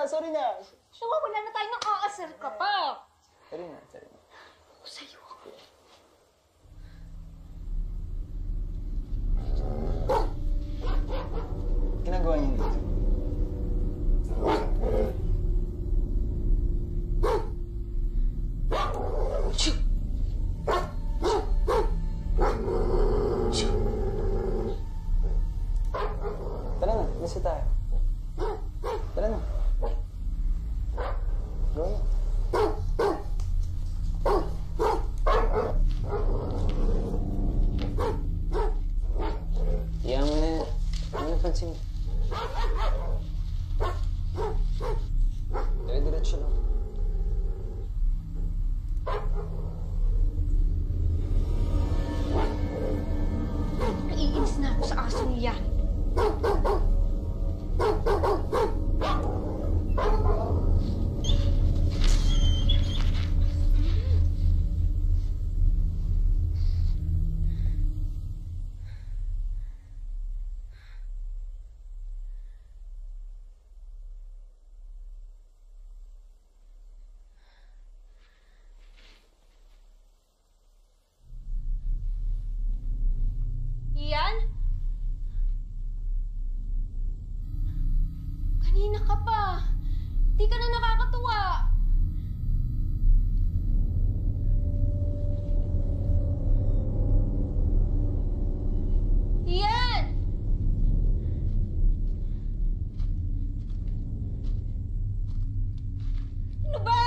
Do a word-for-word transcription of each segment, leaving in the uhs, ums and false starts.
sorry na. Sawa, wala na tayo ng aasar ka pa. Sorry na, sorry na. Ako sa'yo. Ginagawa niyo dito? Tara na, lisa tayo. Tara na. Go na. Iyan mo na. Ano napansin mo? Dire-diretso lang. Naiinis na ako sa aso niya. Ian? Kanina ka pa. Di ka na nakakatuwa. Ian! Ano ba?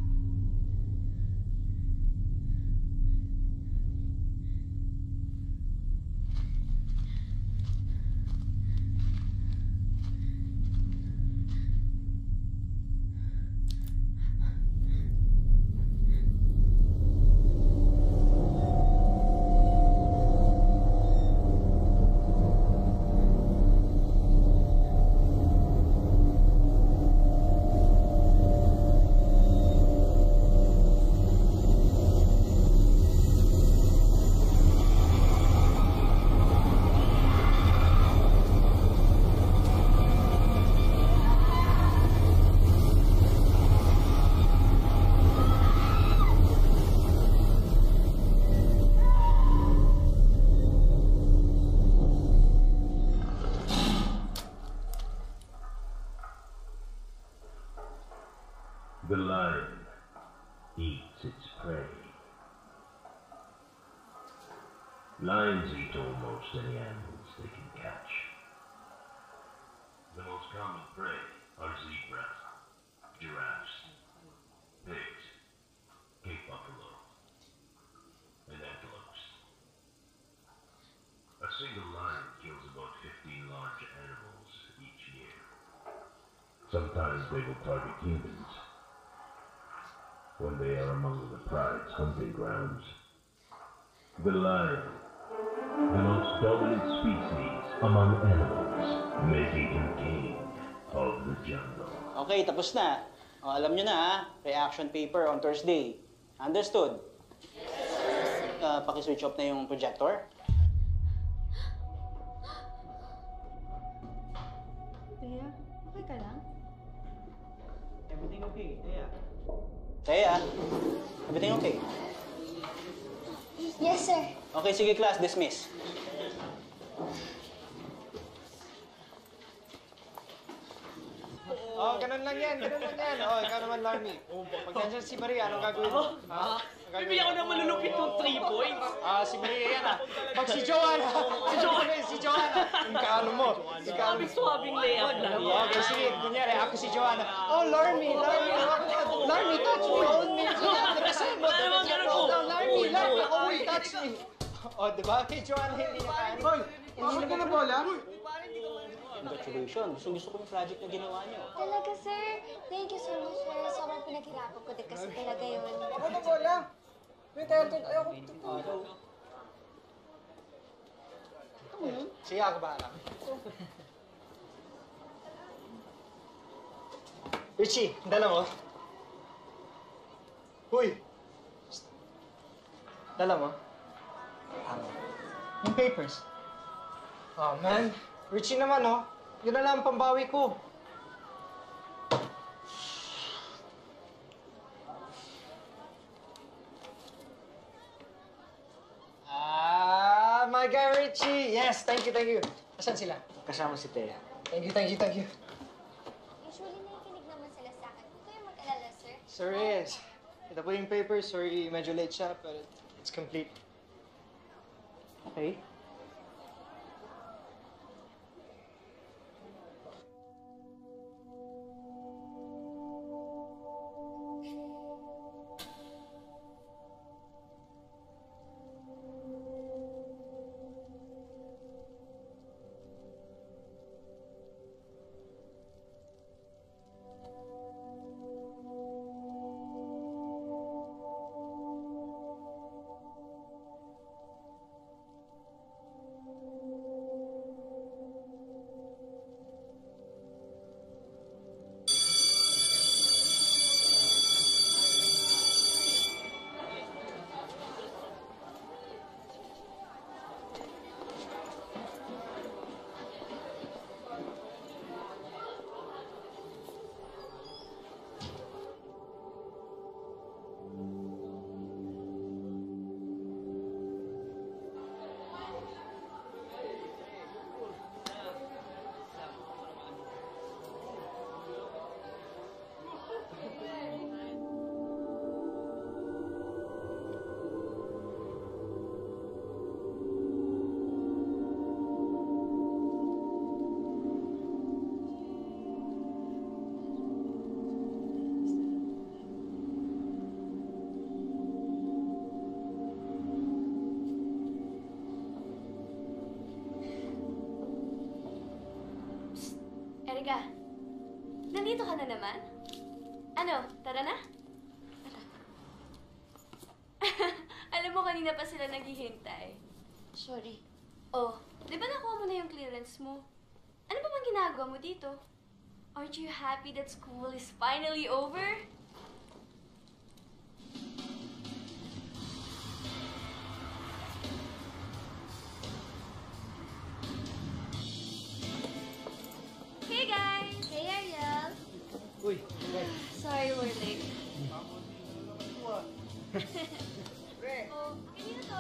The lion eats its prey. Lions eat almost any animals they can catch. The most common prey are zebras, giraffes, pigs, Cape buffalo, and antelopes. A single lion kills about fifteen large animals each year. Sometimes they will target humans when they are among the pride's hunting grounds. The lion, the most dominant species among animals, making him king of the jungle. Okay, tapos na. O, alam nyo na ha, reaction paper on Thursday. Understood? Yes, uh, paki-switch off na yung projector. Tia, okay ka lang? Everything okay, Tia? Tia, everything okay? Yes, sir. Okay, sige class, dismiss. Oh, ganun lang yan, ganun lang yan. Oh, ikaw naman, Larmy. Pag nandiyan si Maria, anong gagawin mo? Ha? Bibigyan ko ng malulupit yung three points. Ah, si Maria yan ah. Pag si Joanna, si Joanna, si Joanna. Yung kaano mo. Suwabing-suwabing layup lang. Okay, sige. Kunyari, ako si Joanna. Oh, Larmy, Larmy. Larmy, touch me. Hold me. Kasi mo. Larmy, Larmy. Oh, touch me. Oh, diba? Kay Joanna, hindi niya kaya. Hoy, hindi na na bola? Congratulations. Gusto, gusto ko yung project na ginawa niyo. Talaga, sir. Thank you so much, sir. Sobrang pinaghirapan ko din kasi talaga yun. Ako na bola. Wait, ayoko. Ayoko. Sige, ako ba alam? Richie, dala mo. Huy! Dala mo. Yung papers. Oh, man. Richie naman, oh. Yun na lang ang pambawi ko. my guy Richie! Yes, thank you, thank you. Asan sila? Kasama si Thea. Thank you, thank you, thank you. Usually, nakikinig naman sila sa akin. Huwag kayong mag-alala, sir. Sir Reyes, ito po yung paper. Sorry, medyo late siya, but it's complete. Okay. Erika, nandito ka na naman? Ano, tara na? Tara. Alam mo, kanina pa sila naghihintay. Sorry. Oh, di ba nakuha mo na yung clearance mo? Ano pa bang ginagawa mo dito? Aren't you happy that school is finally over? Hey guys! Hey, Ariel. Uy, Sorry we're late. Oh, kanina to?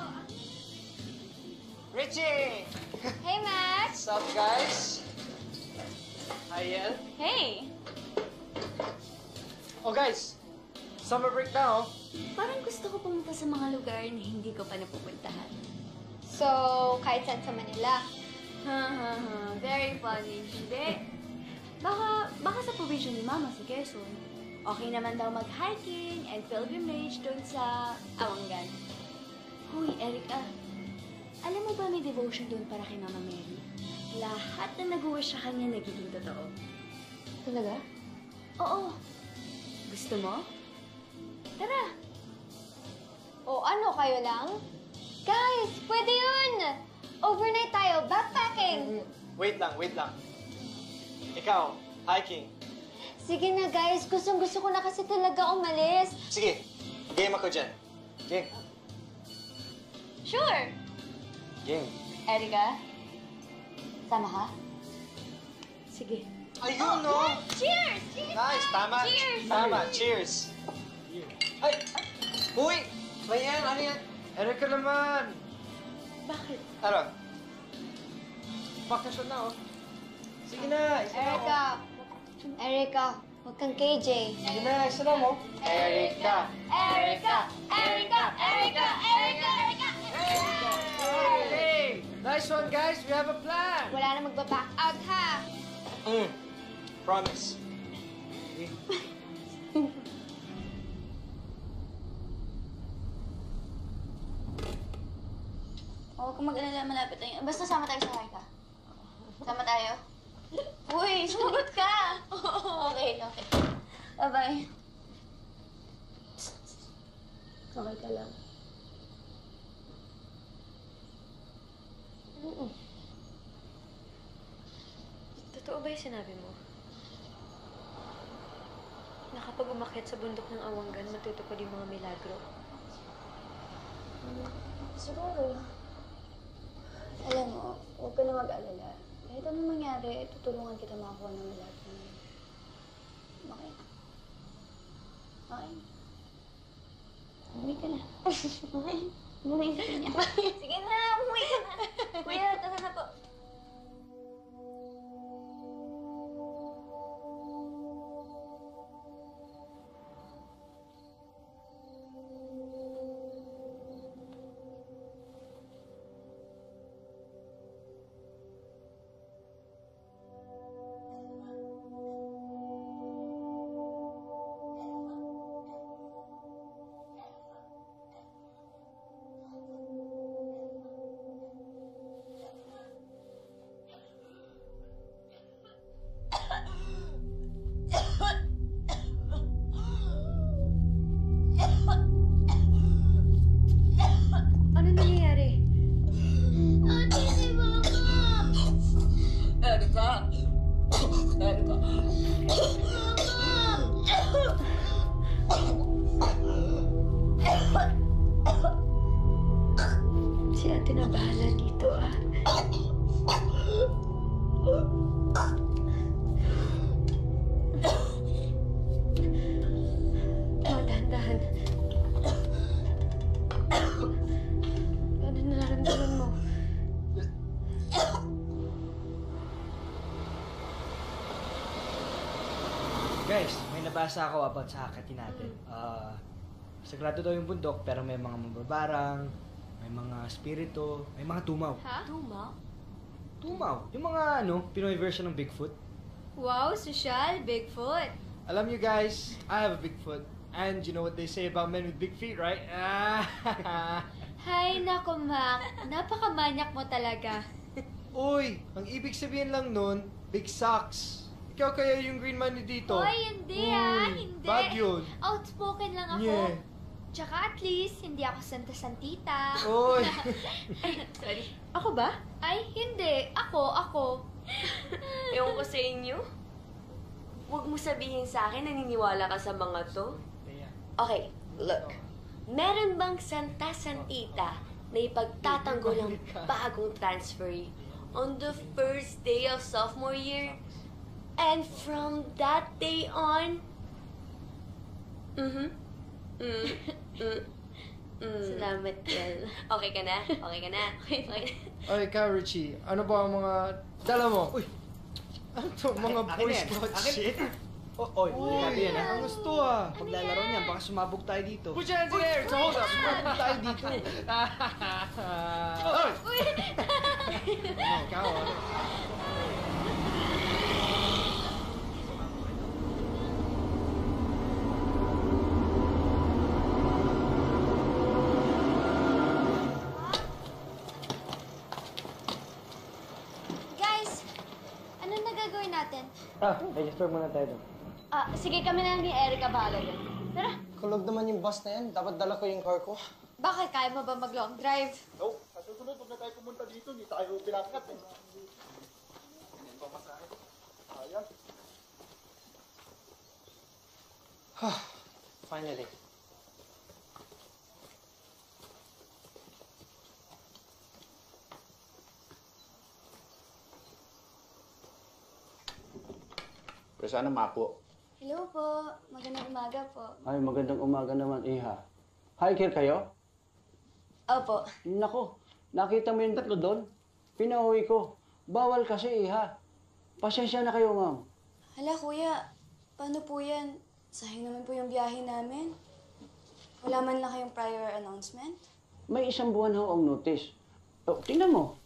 Richie! Hey, Max. What's up, guys? Hi, Yel. Hey! Oh, guys. Summer break na, oh. Parang gusto ko pumunta sa mga lugar na hindi ko pa napupuntahan. So, kahit saan sa Manila. Ha ha ha, very funny, hindi? Baka, baka sa provision ni Mama sa Quezon. Okay naman daw mag-hiking and pilgrimage doon sa Awangan. Huy, Erica, alam mo ba may devotion doon para kay Mama Mary? Lahat na nag-wish sa kanya nagiging totoo. Talaga? Oo. Gusto mo? Tara! O ano, kayo lang? Guys, pwede yun! Overnight tayo, backpacking! Wait lang, wait lang. Ikaw, hiking. Sige na, guys. Gustong-gusto ko na kasi talaga umalis. Sige, game ako dyan. Game. Sure! Game. Erica, sama ka? Sige. Ayun, no? Cheers! Cheers! Nice, tama. Cheers! Tama, cheers. Ay! Uy! Ba yan? Ano yan? Erica naman! Bakit? Ano? Bakasyon na, oh. Sige na, isa na, Erica. Erica, huwag kang K J. oh. Sige na, isa na, oh. Erica! Erica! Erica! Erica! Erica! Erica! Hey! Nice one, guys. We have a plan. Wala na magba-back out, ha? Mm. Promise. Okay. Huwag kang mag-alala, malapit na yun. Basta sama tayo sa Erica. Sama tayo? Uy, sumagot ka! Okay, okay. Bye-bye. Okay ka lang. Mm-mm. Totoo ba yung sinabi mo? Na kapag umakyat sa bundok ng Awanggan, matutupad yung mga milagro? Siguro. Alam mo, huwag ka na mag-alala. Kahit anong mangyari, tutulungan kita makakuha ng milagro. Okay? Okay? Umuwi ka na. Okay? Ano na isip niya? Sige na, umuwi ka na. Kuya, tara na po. Ano nangyayari? Ate, si Mama! Erika! Erika! Si ate na bahala dito, ah. Oh, dahan-dahan. Ano nararamdaman mo? Guys, may nabasa ako about sa hakatin natin. Ah, sagrado daw yung bundok, pero may mga mababarang, may mga spirito, may mga tumaw. Ha? Tuma? Tumaw? Yung mga ano, Pinoy version ng Bigfoot. Wow, social, Bigfoot. Alam you guys, I have a Bigfoot. And you know what they say about men with big feet, right? Hay, nako, Mac. Napakamanyak mo talaga. Uy, ang ibig sabihin lang nun, big socks. Ikaw kaya yung green money dito? Hoy, hindi ah, Uy, hindi. bad yun. Outspoken lang ako. Yeah. Tsaka at least, hindi ako santa-santita. Uy. Ay, sorry. Ako ba? Ay, hindi. Ako, ako. Ewan ko sa inyo. Huwag mo sabihin sa akin naniniwala ka sa mga to. Okay, look. Meron bang Santa Santita na ipagtatanggol ang bagong transferee on the first day of sophomore year? And from that day on... Mm-hmm. Mm, mm, mm. Salamat, Kel. Okay ka na? Okay ka na? Okay na. Ay, ikaw, Richie, ano ba ang mga dala mo? Uy! Ano to? Mga Akin- Boy akin yan. Scout Akin- shit? Oh, oy, Uy, grabe yan ha. ang gusto ah. Paglalaro niyan, baka sumabog tayo dito. Put your hands in the air! It's a hold up! Sumabog tayo dito. Oy! Uy! Ano, ikaw ah. Guys, anong nagagawin natin? Ah, register muna tayo doon. Ah, sige, kami na lang ni Erica bahala dyan. Tara. Kulog naman yung bus na yan. Dapat dala ko yung car ko. Bakit? Kaya mo ba mag-long drive? No, sa susunod, huwag na tayo pumunta dito. Hindi tayo pinangkat eh. Sayang. Finally. Pero sana mapo. Hello po. Magandang umaga po. Ay, magandang umaga naman, Iha. Hiker kayo? Opo. Nako, nakita mo yung tatlo doon? Pinauwi ko. Bawal kasi, Iha. Pasensya na kayo, ma'am. Hala, kuya. Paano po yan? Sayang naman po yung biyahe namin. Wala man lang kayong prior announcement? May isang buwan ho ang notice. Oh, tingnan mo.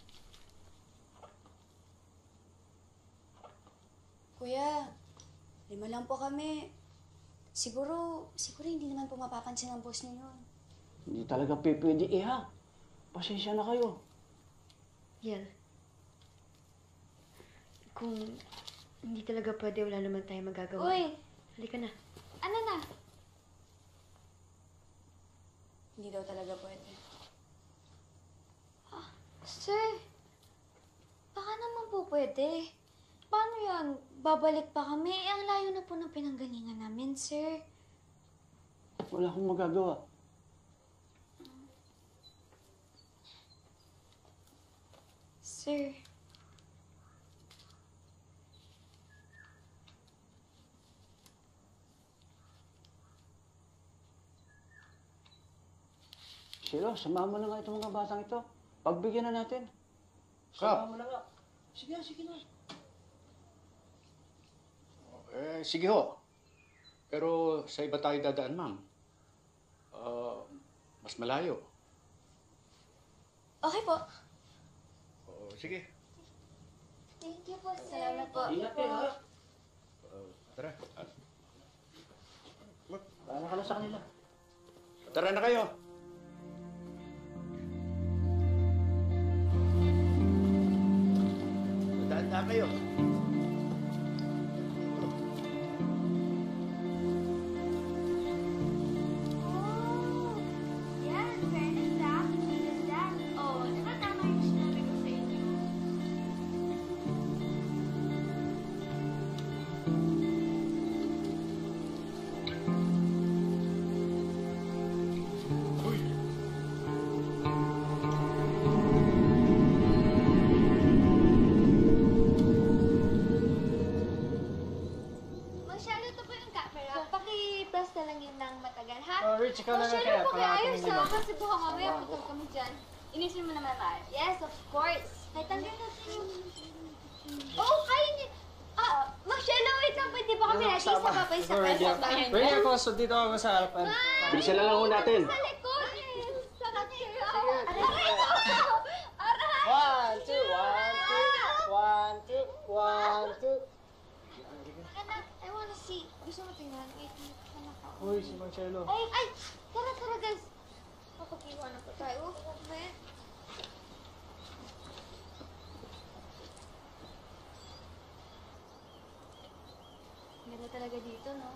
Kuya, lima lang po kami. Siguro, siguro hindi naman po mapapansin ng boss niyo yun. Hindi talaga pipwede, Iha. Pasensya na kayo. Yan. Kung hindi talaga pwede, wala naman tayo magagawa. Uy! Halika na. Ano na? Hindi daw talaga pwede. Ah, sir, baka naman po pwede. Paano yan? Babalik pa kami? Eh, ang layo na po ng pinanggalingan namin, sir. Wala akong magagawa. Sir. Silo, samahan mo na nga itong mga batang ito. Pagbigyan na natin. Kap. Samahan mo na nga. Sige, sige na. Eh, sige ho. Pero sa iba tayo dadaan, ma'am. Ah, mas malayo. Okay po. Oo, sige. Thank you po, sir. Salamat po. Ingat kayo, ha? Ah, tara. Ah, Paano ka na sa kanila? tara na kayo. Daan-daan kayo. Oh, yan. Fairness ah. Ganda. Oh, di ba tama yung sinabi ko sa inyo? Uy! Masyado to po yung camera. Paki-press na lang yun ng matagal, ha? Oh, Rich, ikaw na lang Masyado kaya. po kaya Pangalan ayos mo ha? Kasi baka mamaya putol kami dyan. Inisin mo naman tayo. Yes, of course. Kahit tanggal natin yung... Oh, kaya niya. Ah, Marcelo, wait lang. Pwede ba kami natin isa pa pa isa pa sa bayan? Ready ako, so dito ako sa harapan. Bilisan na lang ho natin. Sa likod. Sarap kayo. Aray ko. Aray. One, two, one, two, one, two, one, two. Anak, I wanna see. Gusto mo tingnan? Wait, anak ako. Uy, si Marcelo. Ay, ay! Tara, tara, guys. Papag-iwanan pa tayo. Man. Ganda talaga dito, no?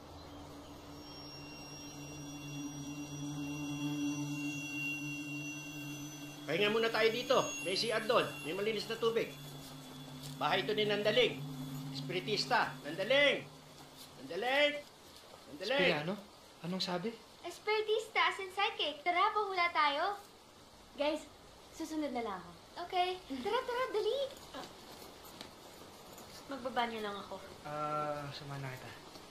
Pahinga muna tayo dito. May C R doon. May malinis na tubig. Bahay ito ni Nandaling. Espiritista. Nandaling! Nandaling! Nandaling! Spiriano? Anong sabi? Espiritista as in psychic. Tara, pahula tayo. Guys, susunod na lang ako. Okay. Tara, tara, dali. Magbabanyo lang ako. Ah, sama na kita.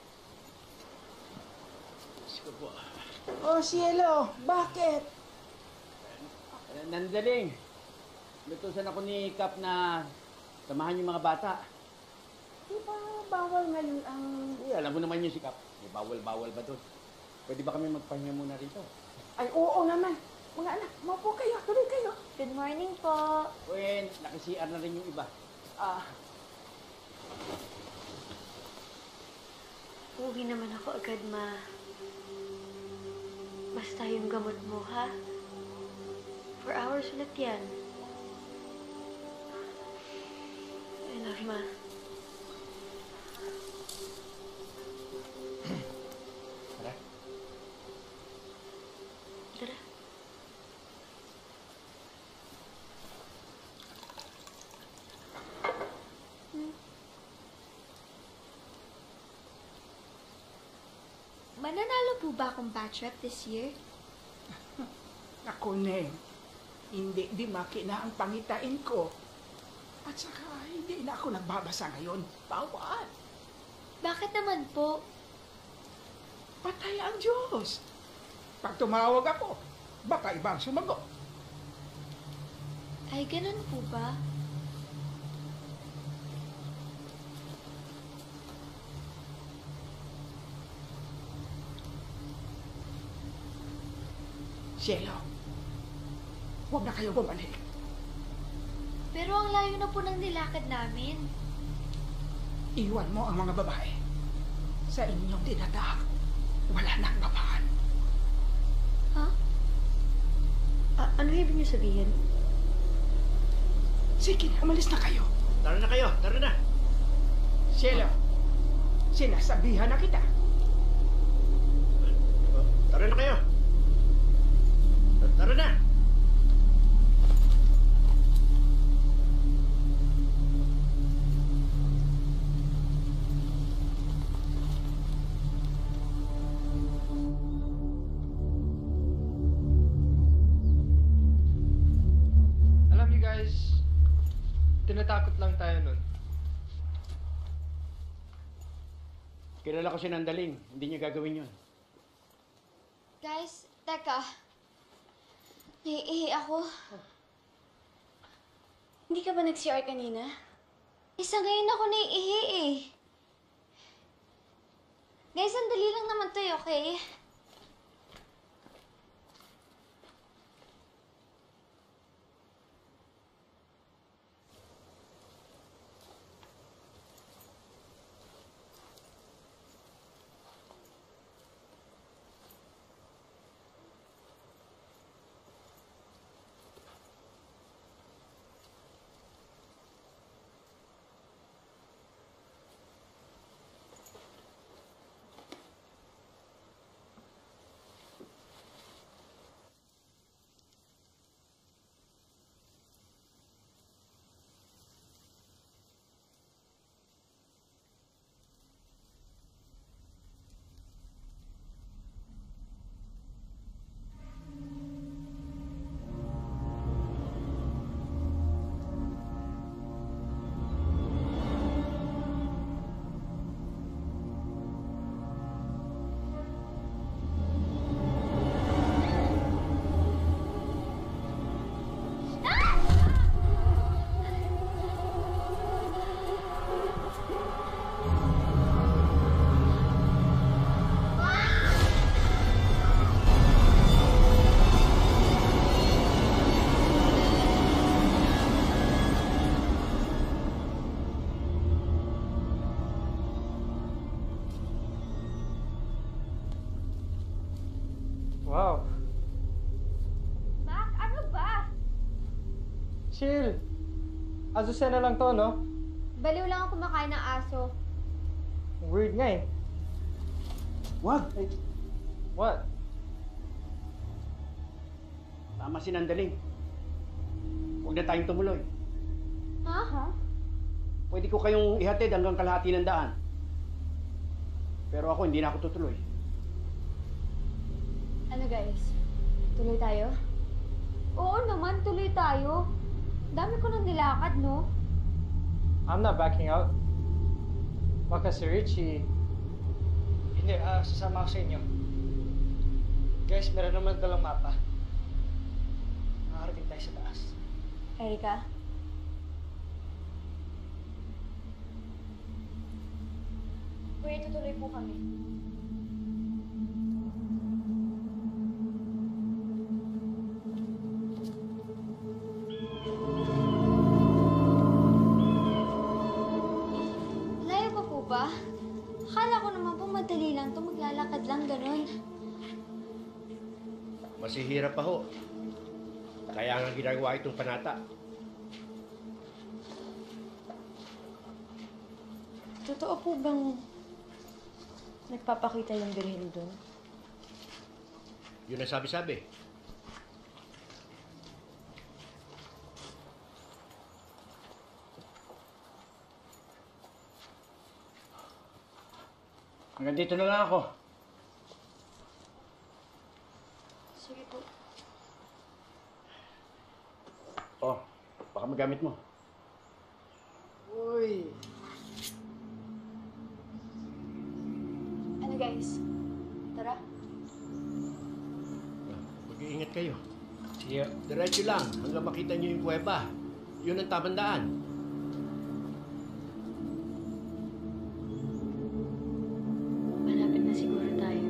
Sige po. Oh, Cielo, bakit? Nandaling. Lutusan ako ni Kap na samahan yung mga bata. Di ba bawal ngayon ang... Eh, alam mo naman yun si Kap. Eh, bawal-bawal ba doon? Pwede ba kami magpahinga muna rito? Ay, oo naman. Mga anak, maupo kayo. Tuloy kayo. Good morning po. Well, naki-C R na rin yung iba. Ah, Uwi naman ako agad, ma. Basta yung gamot mo, ha? Four hours ulit yan. I love you, ma. Tara. Tara. Mananalo po ba akong batch rep this year? naku, Neng. Hindi di makina ang pangitain ko. At saka, hindi na ako nagbabasa ngayon. Bawal. Bakit naman po? Patay ang Diyos. Pag tumawag ako, baka ibang sumagot. Ay, ganun po ba? Cielo, huwag na kayo bumalik. Pero ang layo na po ng nilakad namin. Iwan mo ang mga babae. Sa inyong dinadaak, wala nang babaan. Ha? Ah, ano ibig niyo sabihin? Sige, umalis na kayo. Tara na kayo. Tara na. Cielo, sinasabihan na kita. Tara na kayo. Tara na. Alam niyo guys, tinatakot lang tayo nun. Kilala ko si Nandaling. Hindi niya gagawin yun. Guys, teka. Naiihi ako. Hindi ka ba nag-C R kanina? Isa ngayon ako naiihi eh. Guys, sandali lang naman to eh, okay? Wow. Mac, ano ba? Chill. Azucena lang to, no? Baliw lang ako kumakain ng aso. Weird nga eh. Wag! What? Tama si Nandaling. Huwag na tayong tumuloy. Ha? Ha? Pwede ko kayong ihatid hanggang kalahati ng daan. Pero ako, hindi na ako tutuloy. Ano guys? Tuloy tayo? Oo naman, tuloy tayo. Dami ko nang nilakad, no? I'm not backing out. Baka si Richie... Hindi, ah, sasama ako sa inyo. Guys, meron naman dalang mapa. Nakarating tayo sa taas. Erika? Kuya, tutuloy po kami. Layo pa po ba? Akala ko naman po madali lang to, maglalakad lang ganun. Masihirap pa ho. Kaya nga ginagawa itong panata. Totoo po bang nagpapakita yung birhen doon? Yun ang sabi-sabi. Hanggang dito na lang ako. Sige po. Oh, baka magamit mo. Uy! Ano guys? Tara. Mag-iingat kayo. Sige. Diretso lang hanggang makita niyo yung kuweba. Yun ang tamang daan. Malapit na siguro tayo.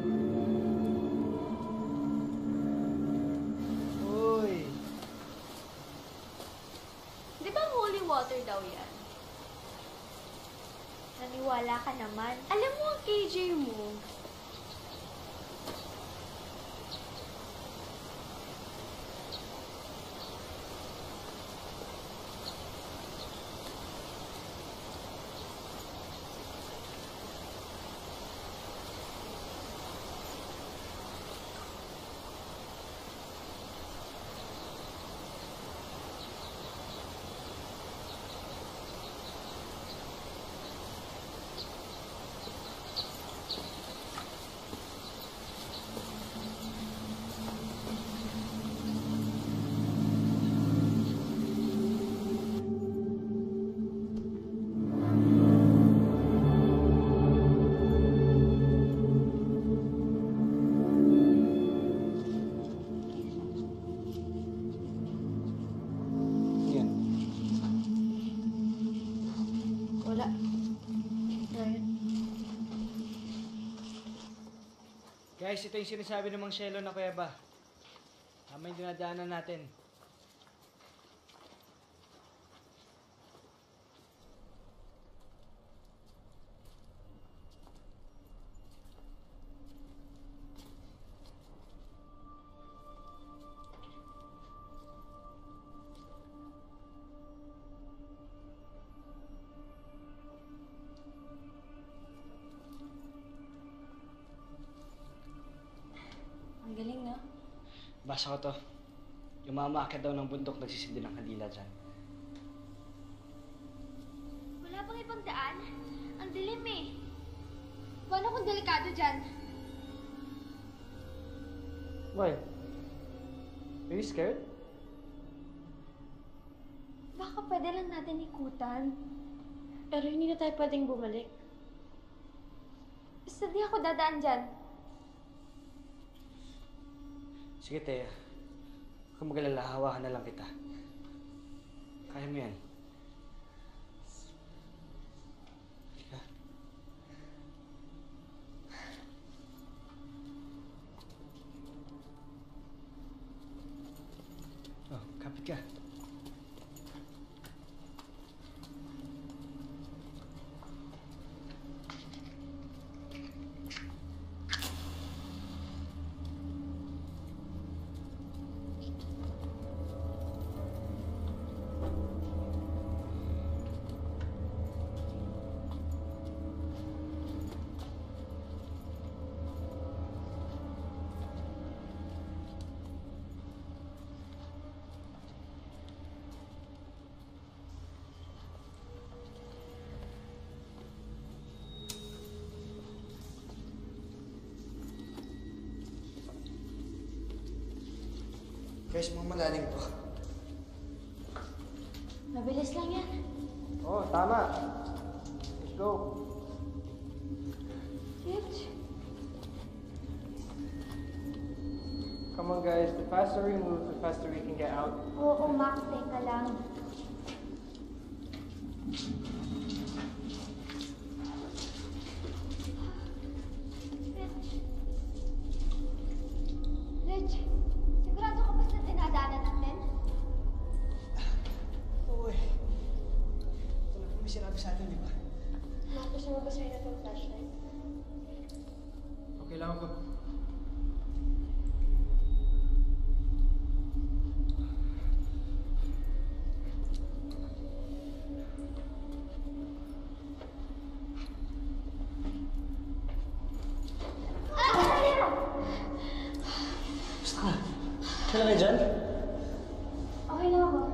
Uy! Di ba holy water daw yan? Naniwala ka naman. Alam mo ang K J mo. Guys, ito yung sinasabi ng Mang Shelo na kuweba. Tama yung dinadaanan natin. Ang galing, no? Basa ko to. Yung mga umaakit daw ng bundok nagsisindi ng kandila dyan. Wala bang ibang daan? Ang dilim eh. Paano kung delikado dyan? Why? Are you scared? Baka pwede lang natin ikutan. Pero hindi na tayo pwedeng bumalik. Basta di ako dadaan dyan. Sige, Thea. Huwag kang mag-alala, hawakan na lang kita. Kaya mo yan. Halika. Oh, kapit ka. Guys, mga malalim to. Mabilis lang yan. Oo, oh, tama. Let's go. Rich. Come on guys, the faster we move, the faster we can get out. Oo, Max, teka lang. Rich, sigurado ka ba sa dinadaanan natin? Oo eh. Ito na po may sinabi sa atin, di ba? Tapos mo ba sa'yo na itong flashlight? Okay lang ako. Basta ka. Kailan kayo dyan? Okay lang ako.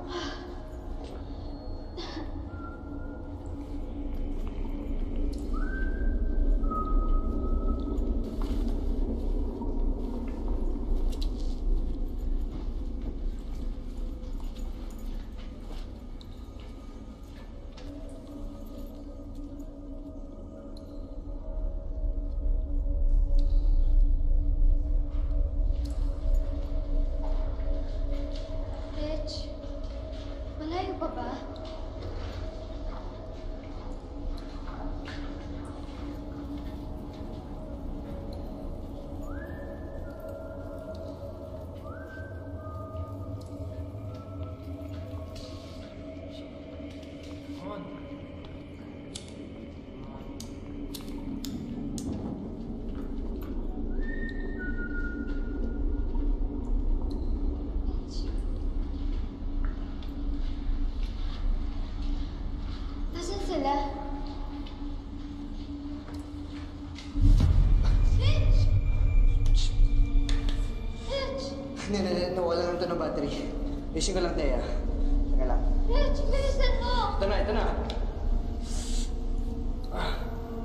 Rich, malayo pa ba? Come on. Nasaan sila? Rich! Rich! Hindi, hindi, hindi. Nawala lang ito ng battery. Ayusin ko lang, Thea. Teka lang. Rich, bilisan mo! Ito na, ito na. Ah.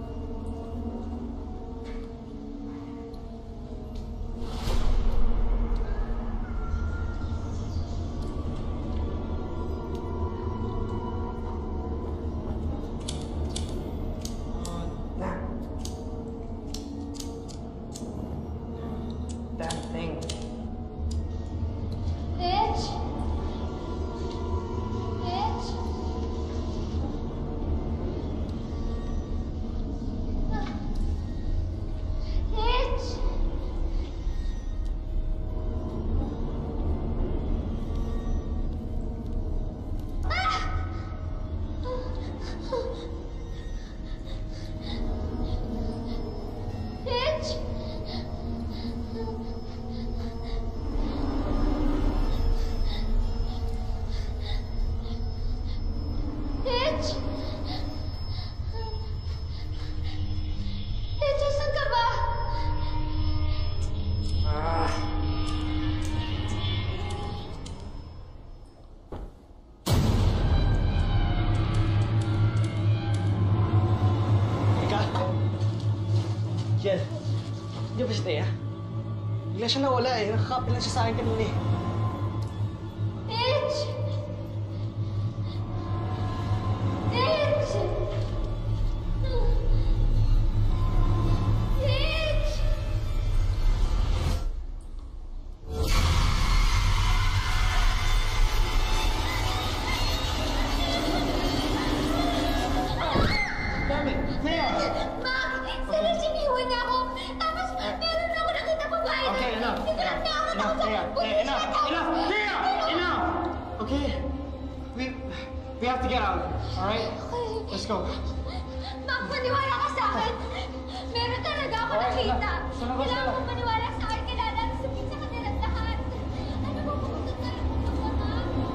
Na. Damn thing. Rich! Rich! Ah. Rich! Bigla siya nawala eh. Nakakapit lang siya sa akin kanina eh. Rich! Rich! Rich! Damn it! Thea! Ma! Si Rich, iniwan niya ako! Tapos, meron na ako nakita babae na... Okay, enough. Tingnan niya ako Enough, Thea. Thea, enough. Enough. Thea! Enough! Okay. We... We have to get out. Alright? Let's go. Mak, maniwala ka sa akin! Meron talaga ako Alright, nakita! enough. So, labas Kailangan na mo lang. maniwala sa akin! Kailangan sabihin sa kanila lahat! Ano ba pumunta tayo pumunta, ma?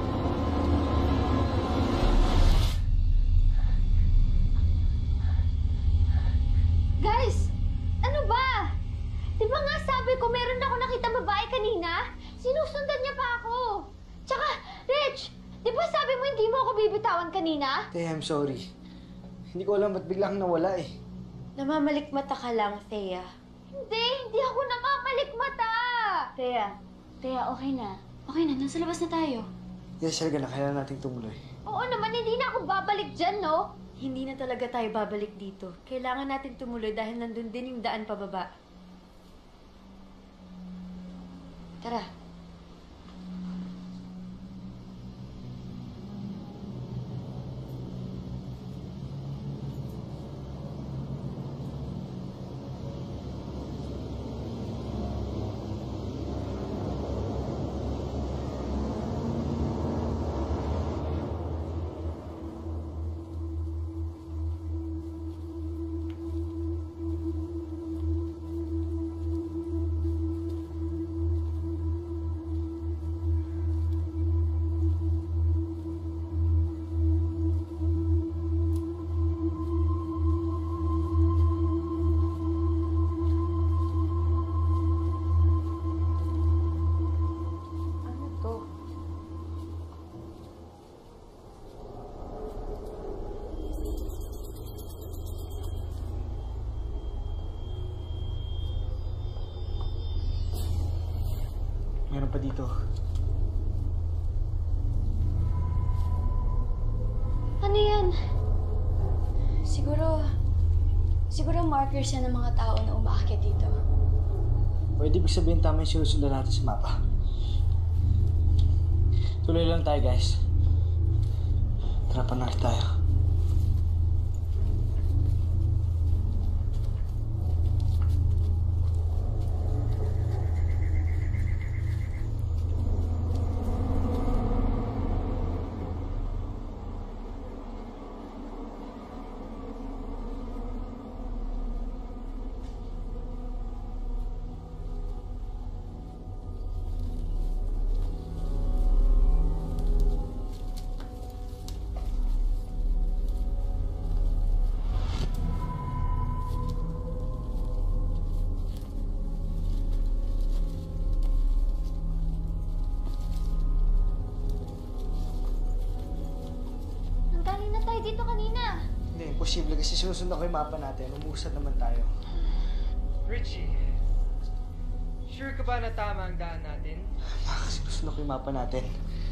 Guys! Ano ba? Di ba nga sabi ko meron ako nakita babae kanina? Sinusundan niya pa ako! Tsaka, Rich! Di ba sabi mo hindi mo ako bibitawan kanina? Thea, I'm sorry. Hindi ko alam ba't biglang nawala eh. Namamalikmata ka lang, Thea. Hindi! Hindi ako namamalikmata! Thea, Thea, okay na. Okay na, nasa labas na tayo. Yes, talaga na. Kailangan nating tumuloy. Oo naman, hindi na ako babalik dyan, no? Hindi na talaga tayo babalik dito. Kailangan natin tumuloy dahil nandun din yung daan pababa. Tara. Meron pa dito. Ano yan? Siguro, siguro markers yan ng mga tao na umaakyat dito. Pwede ibig sabihin tama yung sinusundan natin sa mapa. Tuloy lang tayo, guys. Tara, panakit tayo. Nanggaling na tayo dito kanina. Hindi, imposible kasi sinusundan ko yung mapa natin. Umuusad naman tayo. Richie, sure ka ba na tama ang daan natin? Baka sinusundan ko yung mapa natin.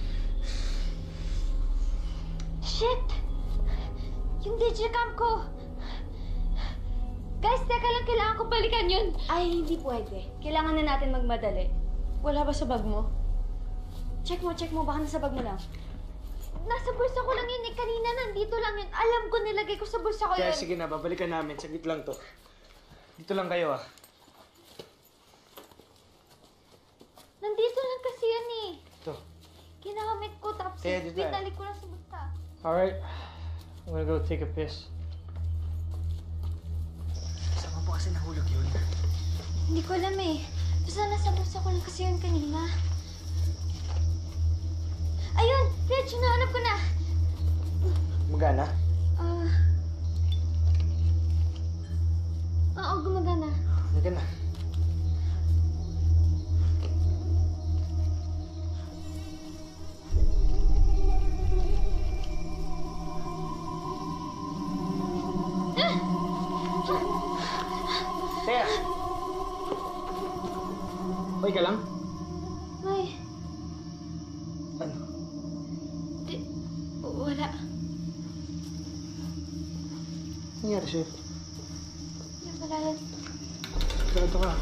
Shit! Yung digicam ko! Guys, teka lang, kailangan ko balikan yun. Ay, hindi pwede. Kailangan na natin magmadali. Wala ba sa bag mo? Check mo, check mo. Baka nasa bag mo lang. Nasa bulsa ko lang yun eh. Kanina nandito lang yun. Alam ko nilagay ko sa bulsa ko Kaya yun. sige na, babalikan namin. Saglit lang to. Dito lang kayo ah. Nandito lang kasi yan eh. Ito. Ginamit ko tapos Kaya dito tayo. binalik ko lang sa bulsa. Alright, I'm gonna go take a piss. Saan mo ba kasi nahulog yun? Hindi ko alam eh. Basta nasa bulsa ko lang kasi yun kanina. Ayun! Rich, nahanap ko na! Magana? Ah... Oo, gumagana. Magana. Teka! Uy, ka lang? May... Ano? Di... Wala. Nangyari sa'yo? Wala yan. Ganito ka.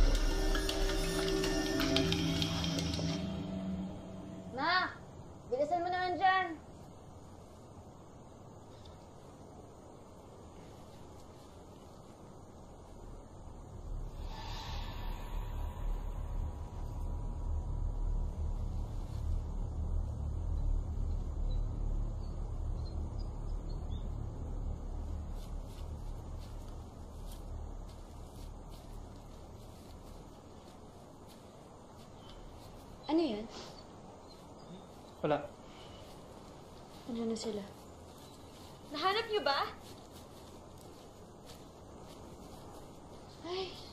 Ma! Bilisan mo naman dyan! Ano yan? Wala. Ano na sila? Nahanap niyo ba? Ay...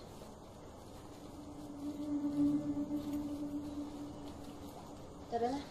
Tara na.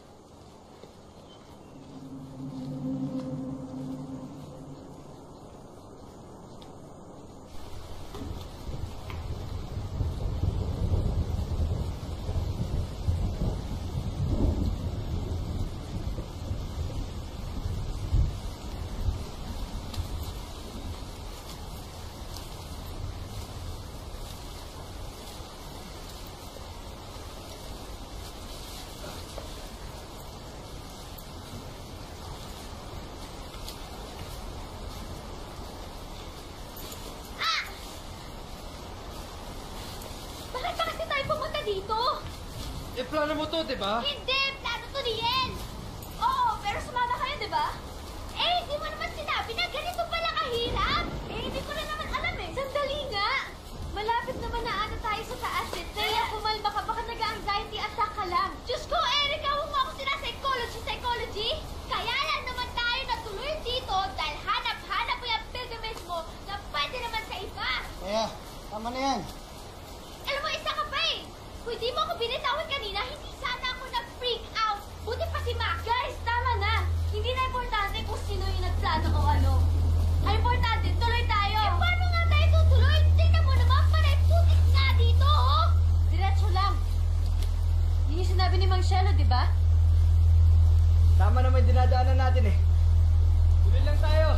Bakit ba kasi tayo pumunta dito? Eh, plano mo to, di ba? Hindi! Plano to ni Yen! Oo, pero sumama kayo, di ba? Eh, hindi mo naman sinabi na ganito pala kahirap! Eh, hindi ko na naman alam eh. Sandali nga! Malapit naman na ata tayo sa taas eh. Kaya kumalma ka, baka nag-anxiety attack ka lang. Diyos ko, Erica, huwag mo ako sina-psychology, psychology! Kaya lang naman tayo natuloy dito dahil hanap-hanap mo yung pilgrimage mo na pwede naman sa iba! Kaya, tama na yan. Alam mo, isa ka pa eh! Kung hindi mo ako binitawan kanina, hindi sana ako nag-freak out! Buti pa si Mac! Guys, tama na! Hindi na importante kung sino yung nagplano o ano. Ang importante, tuloy tayo! Eh, paano nga tayo tutuloy? Tingnan mo naman, panay putik nga dito, oh! Diretso lang. Yun yung sinabi ni Mang Shelo, di ba? Tama naman yung dinadaanan natin eh. Tuloy lang tayo.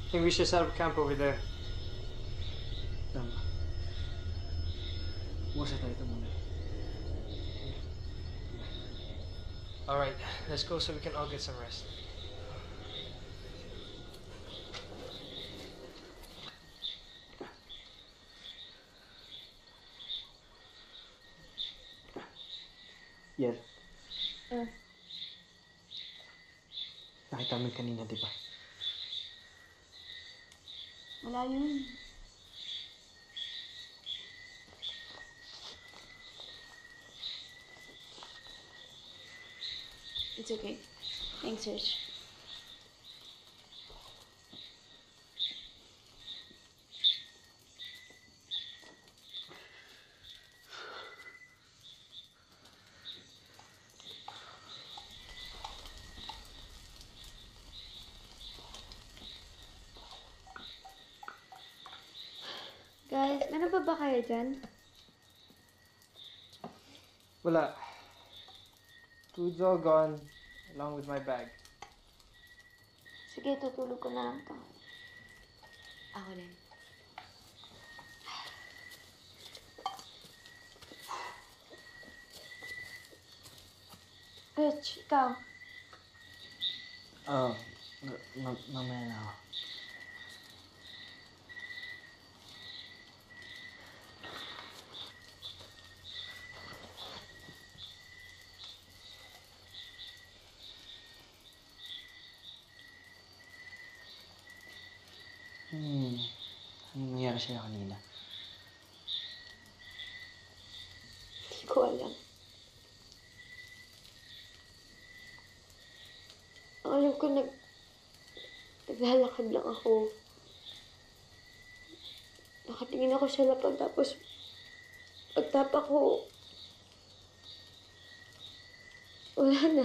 I think we should set up camp over there. Tama. Bukas na tayo ito muna. Alright, let's go so we can all get some rest. Yel, Uh, nakita mo yun kanina, di ba? wala yun. It's okay. Thanks, Rich. Guys, meron pa ba kayo dyan? Wala. Food's all gone, along with my bag. Sige, tutulog ko na lang to. Ako din. Rich, ikaw. Oo. Uh, mamaya na ako. Hmm. Anong nangyari sa'yo kanina? Hindi ko alam. Ang alam ko, nag... naglalakad lang ako. Nakatingin ako sa lapag, tapos pagtapa ko, wala na.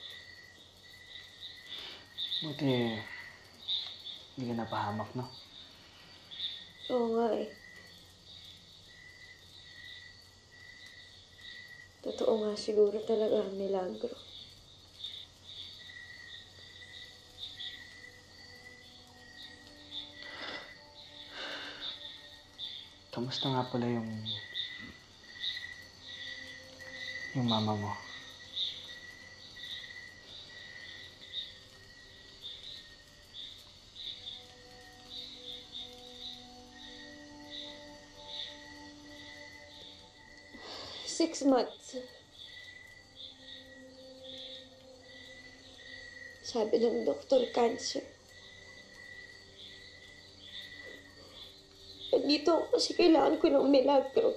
Buti, hindi ka napahamak, no? Oo nga eh. Totoo nga siguro talaga ang milagro. Kamusta nga pala yung... yung mama mo? Six months. Sabi ng doktor, cancer. Nandito ako kasi kailangan ko ng milagro.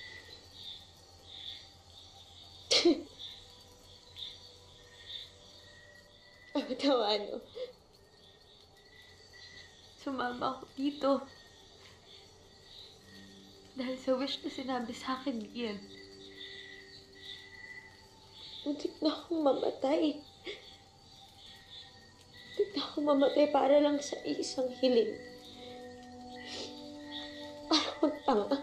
Ang tawa, no? Sumama ako dito. Dahil sa wish na sinabi sa akin yan. Muntik na akong mamatay. Muntik na akong mamatay para lang sa isang hiling. Para akong tanga.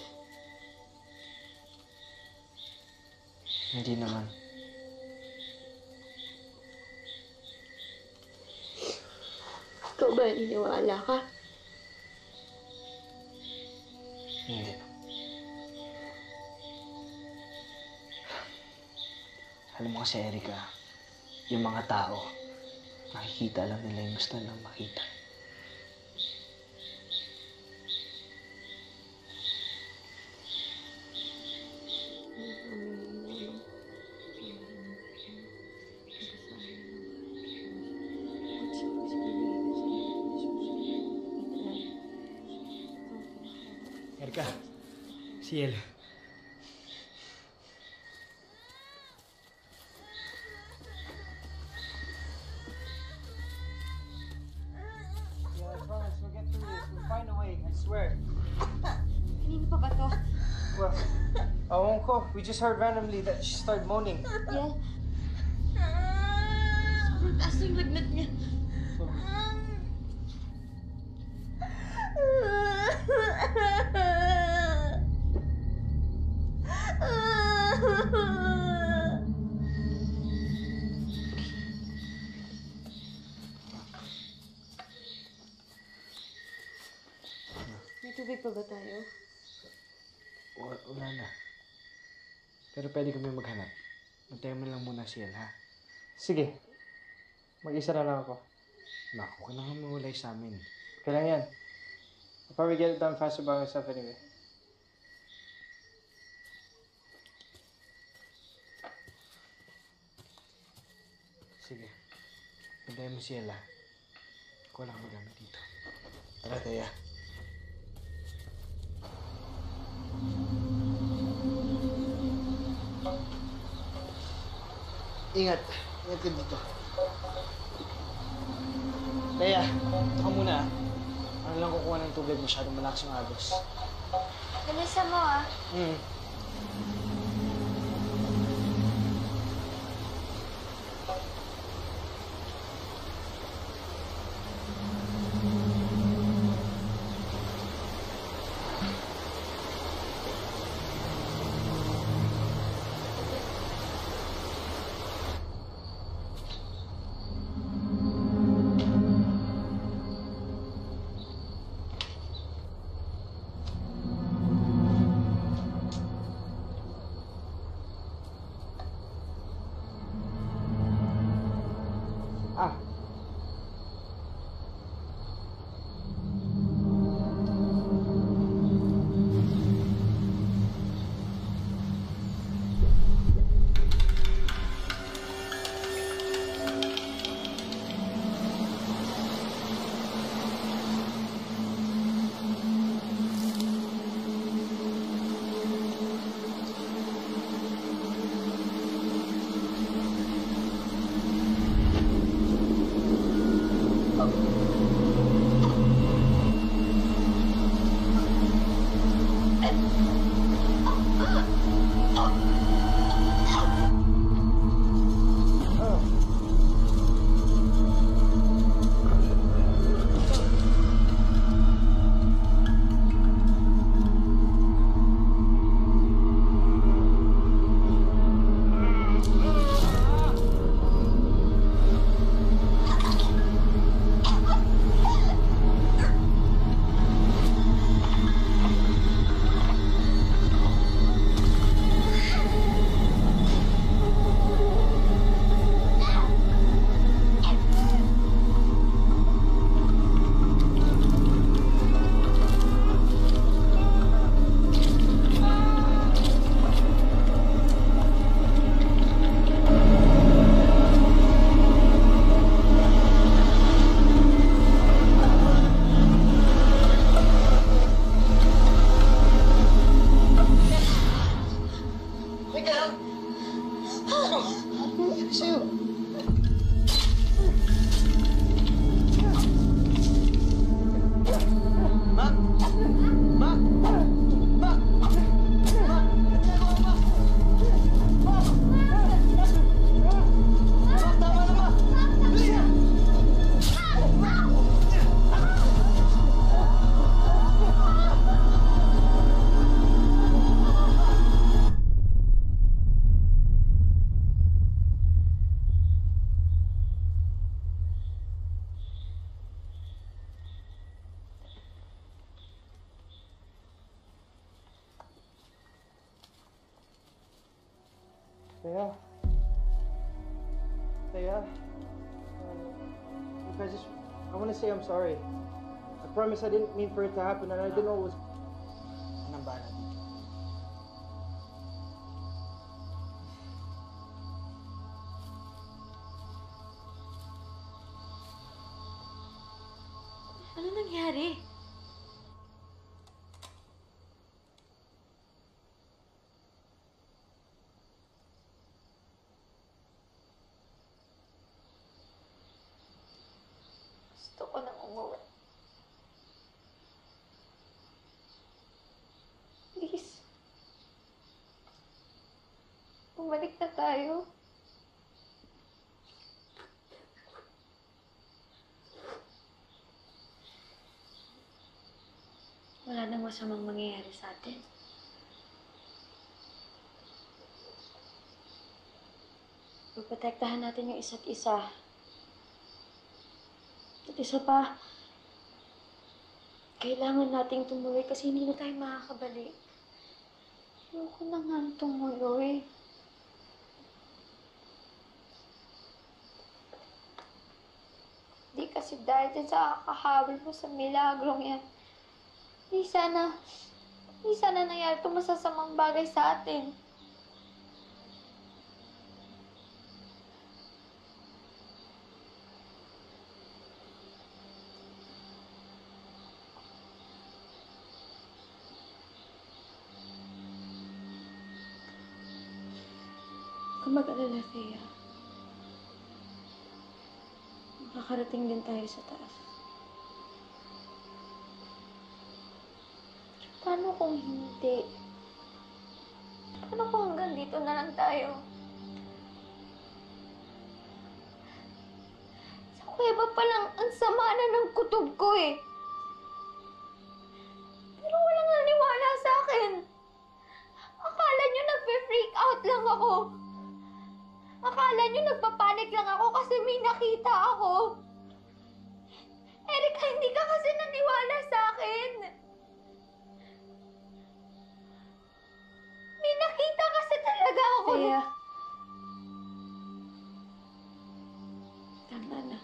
Hindi naman. Ikaw ba naniniwala ka? Hindi. Alam mo kasi, Erika, yung mga tao, nakikita lang nila yung gusto nilang makita. Erika, si El. Kanino pa ba to? Well, awon ko. We just heard randomly that she started moaning. Yel? Sobrang taas yung lagnat niya. tubig pa ba tayo? Wala, wala na. Pero pwede kami maghanap. Antayin mo lang muna si El, ha? Sige. Mag-isa na lang ako. Naku, huwag ka na nga mawalay sa amin. Okay lang yan. I'll probably get it done faster by myself anyway. Sige. Antayin mo si El, ha? Ako lang magamit dito. Tara, Taya. Ingat. Ingat ka dito. Taya, ito ka muna. Ano lang kukuha ng tubig, masyadong malakas yung agos. Bilisan mo ah. Hmm. Ah. Taya. Taya. Uh, look, I just, I want to say I'm sorry. I promise I didn't mean for it to happen and I didn't know it was... Anong Banal dito? Ano nangyari? Gusto ko nang umuwi. Please. Bumalik na tayo. Wala nang masamang mangyayari sa atin. Pagprotektahan natin yung isa't isa. At isa pa, Kailangan nating tumuloy kasi hindi na tayo makakabalik. Ayoko na nga tumuloy. Di kasi dahil din sa kakahabol mo sa milagrong yan. Di sana, di sana nangyari itong masasamang bagay sa atin. Huwag kang mag-alala, Thea. Makakarating din tayo sa taas. Paano kung hindi? Paano kung hanggang dito na lang tayo? Sa kuweba pa lang, ang sama na ng kutob ko eh. Pero walang naniwala sa akin. Akala nyo nagpe-freak out lang ako. Akala nyo nagpapanik lang ako kasi may nakita ako. Erika, hindi ka kasi naniwala sa akin. May nakita kasi talaga ako. Thea. Tama na.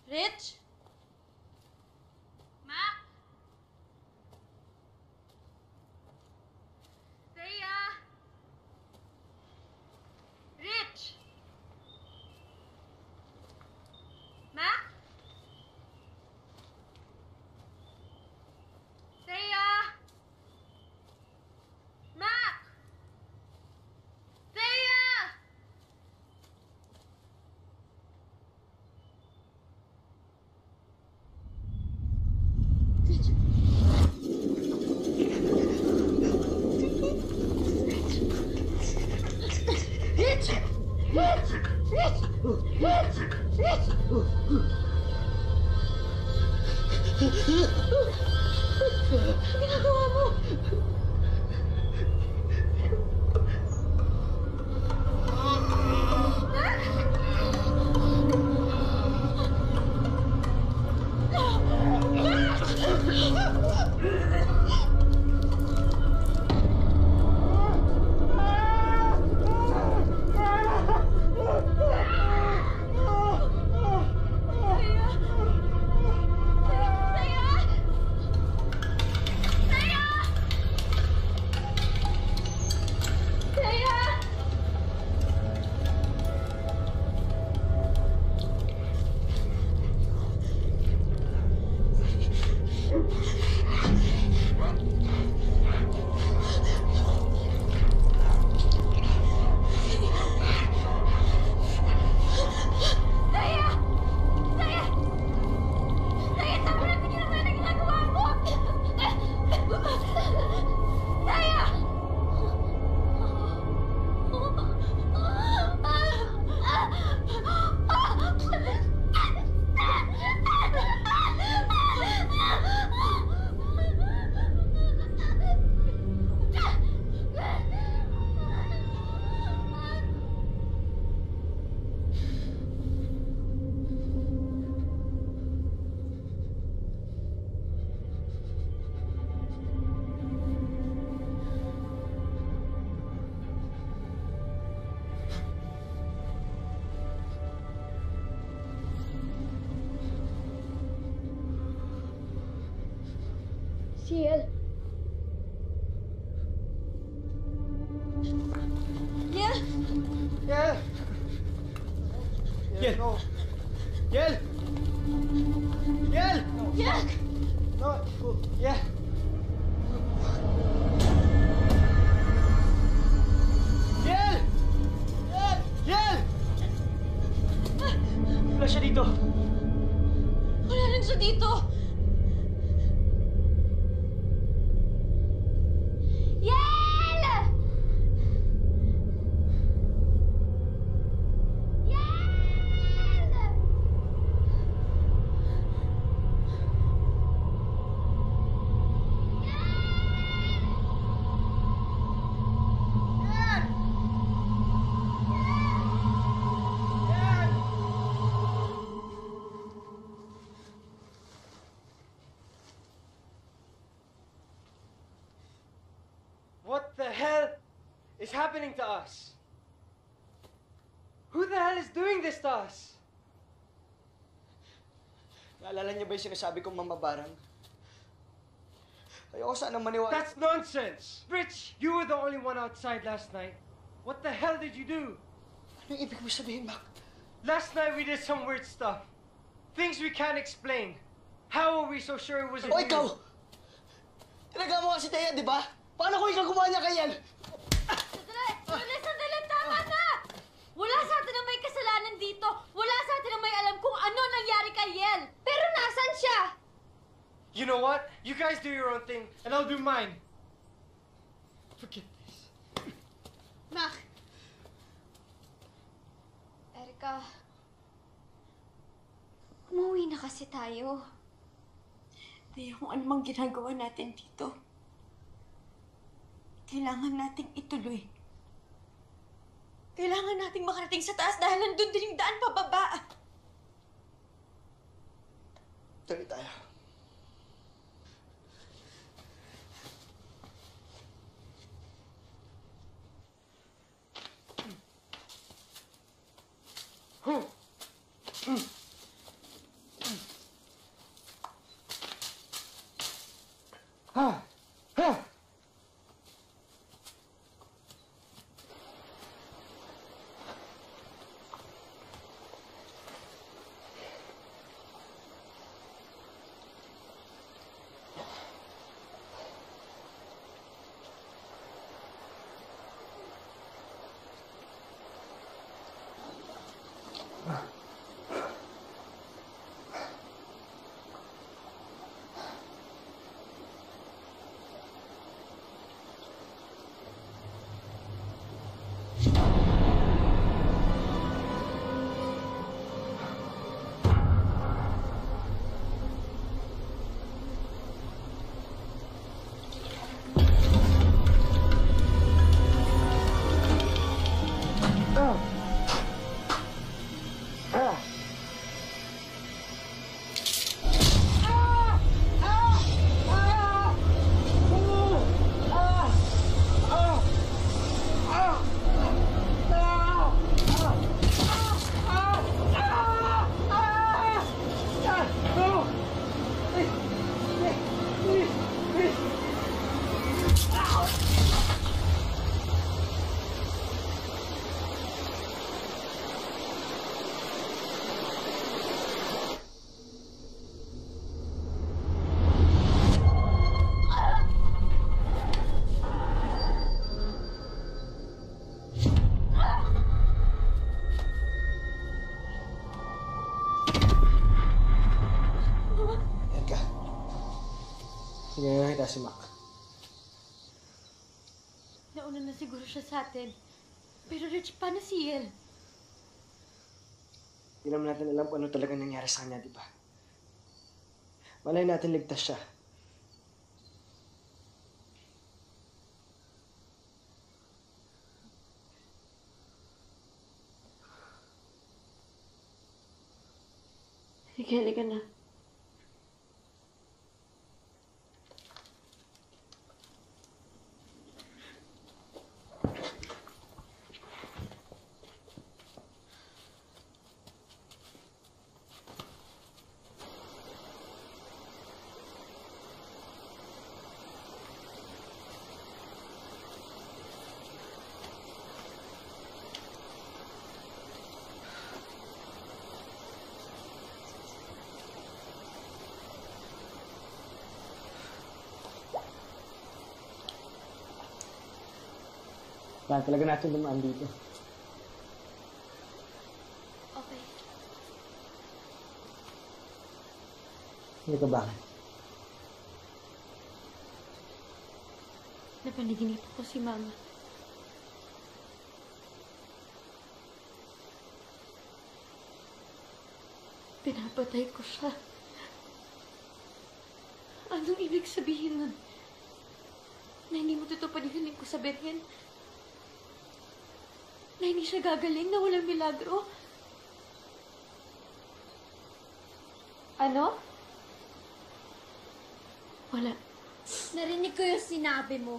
Rich? Mac? Thea? Rich? Mac? Thea? Mac? Thea? Rich! Rich! Rich! Rich! Rich! Ano ginagawa mo? Ciel. Yel! Yel! Yel! No! Yel! Yel! Yel! No! Yel! Yel! Yel! Yel! Wala siya dito. Wala rin siya dito! Yel! Yel! What the hell is happening to us? Who the hell is doing this to us? Naalala niyo ba yung sinasabi kong mamabarang? Ayoko sana maniwala. That's nonsense! Rich, you were the only one outside last night. What the hell did you do? Anong ibig mo sabihin, Mac? Last night we did some weird stuff. Things we can't explain. How are we so sure it wasn't O you? ikaw! Tinaga mo kasi Thea, di ba? Paano kung ikaw gumawa niya kay Yel? Sandali! Sandali! Sandali! Tama na! Wala sa atin ang may kasalanan dito! Wala sa atin ang may alam kung ano nangyari kay Yel! Pero nasan siya? You know what? You guys do your own thing, and I'll do mine. Forget this. Mac. Erika. Umuwi na kasi tayo. Kaya kung anumang ginagawa natin dito, kailangan nating ituloy. Kailangan nating makarating sa taas dahil nandun din yung daan pababa. Tuloy tayo. Ha! Ha! Sige, nakita si Mac. Nauna na siguro siya sa atin. Pero Rich, paano si El? Hindi naman natin alam kung ano talaga nangyari sa kanya, di ba? Malay natin ligtas siya. Sige, halika na. Kaya talaga natin dumaan dito. Okay. Hindi ka bakit? Napaniginip ko si Mama. Pinapatay ko siya. Anong ibig sabihin nun? Na hindi mo tutupad yung hiling ko sa Berhen? Na hindi siya gagaling, na walang milagro? Ano? Wala. Narinig ko yung sinabi mo.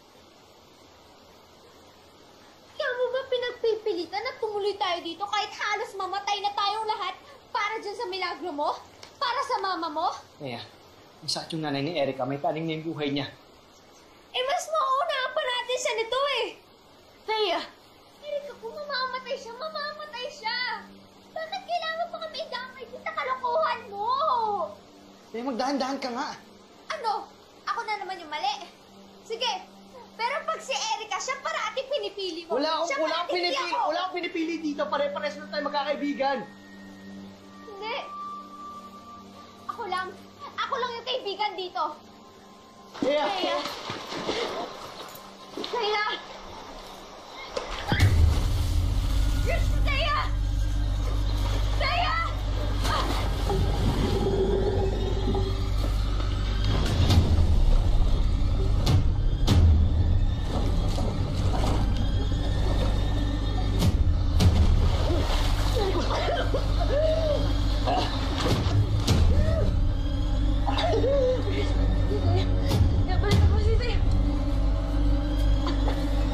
Kaya mo ba pinagpipilitan na tumuloy tayo dito kahit halos mamatay na tayong lahat para dyan sa milagro mo? Para sa mama mo? Kaya, ang sakit yung nanay ni Erica, may taning na yung buhay niya. Eh, mas mauunahan pa natin siya nito eh! Naya! Erika, kung mamamatay siya, mamamatay siya! Bakit kailangan pa kami idamay din sa kalokohan mo? Eh, magdahan-dahan ka nga. Ano? Ako na naman yung mali. Sige, pero pag si Erika, siya parati pinipili mo. Wala akong, Siya wala akong parati pinipili, ako. wala akong pinipili dito. Pare-pares na tayo magkakaibigan. Hindi. Ako lang. Ako lang yung kaibigan dito. Kaya, Kaya. Kaya. Yes, Kaya. Kaya. Nabalik ako si Tay.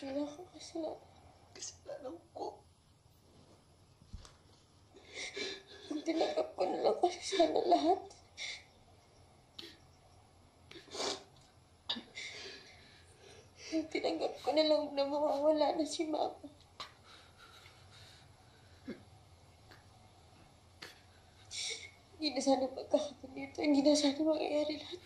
wala kang kasalanan. Kasalanan ko. Ang tinanggap ko na lang kasi sana lahat. Ang tinanggap ko na lang na mawawala na si Mama. Hindi na sana magkakaroon dito. Hindi na sana mangyayari lahat.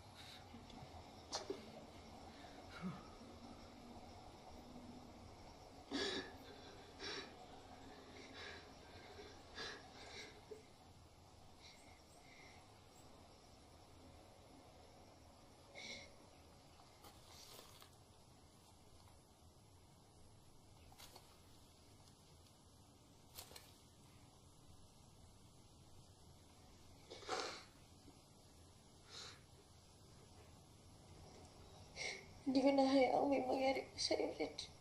Hindi ko nahayaang may mangyari pa sa'yo, Rich.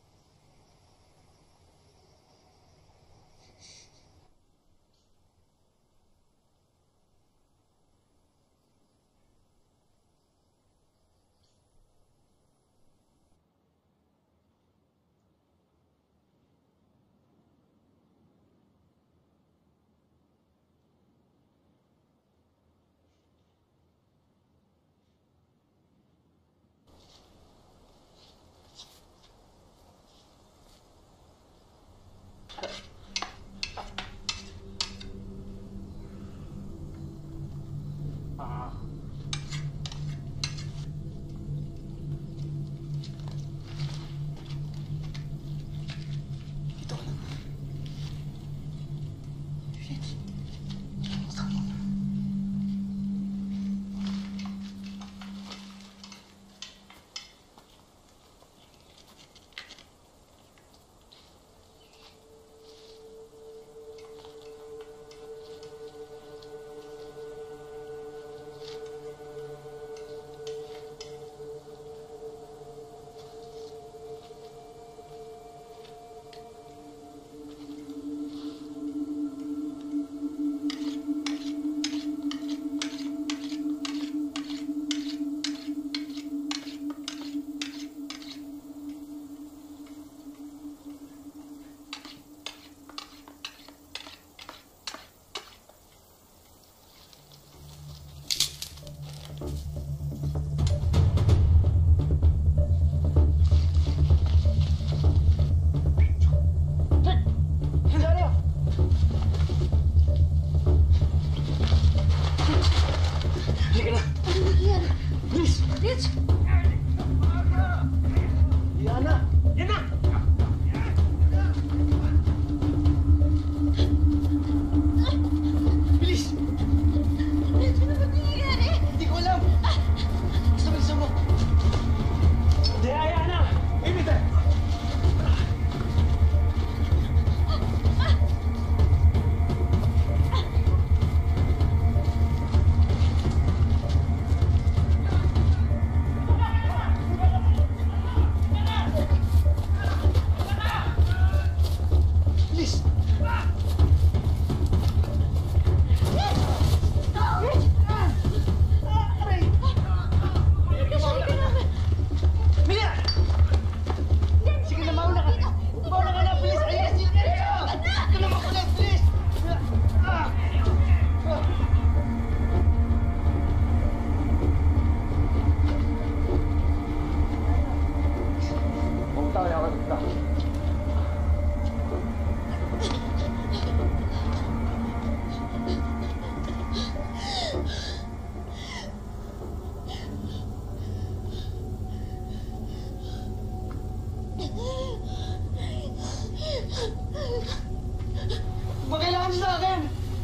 Magkailangan niyo sa akin!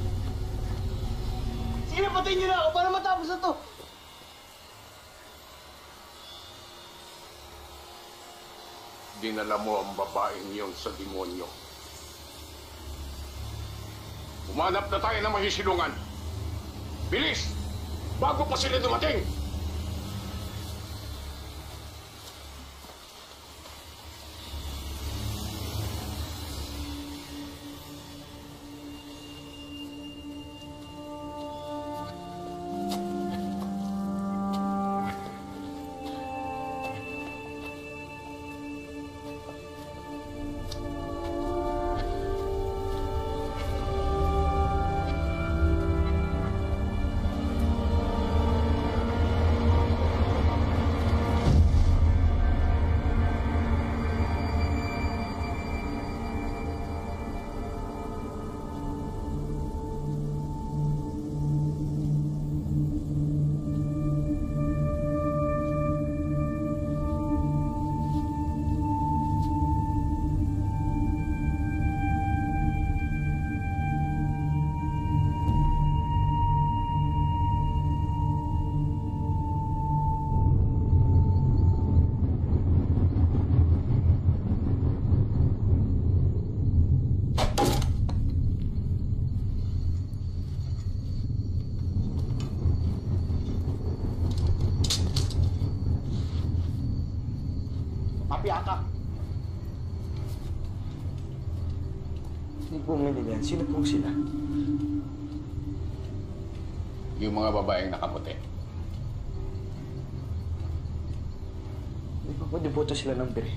Sige na, patayin niyo na ako para matapos na to! Dinala mo ang babaeng iyon sa demonyo. Umanap na tayo ng mahisilungan. Bilis! Bago pa sila dumating! piyak-piaka. Hindi po manilihan. Sino po sila? Yung mga babaeng nakaputi. Hindi pa po deboto sila ng biri.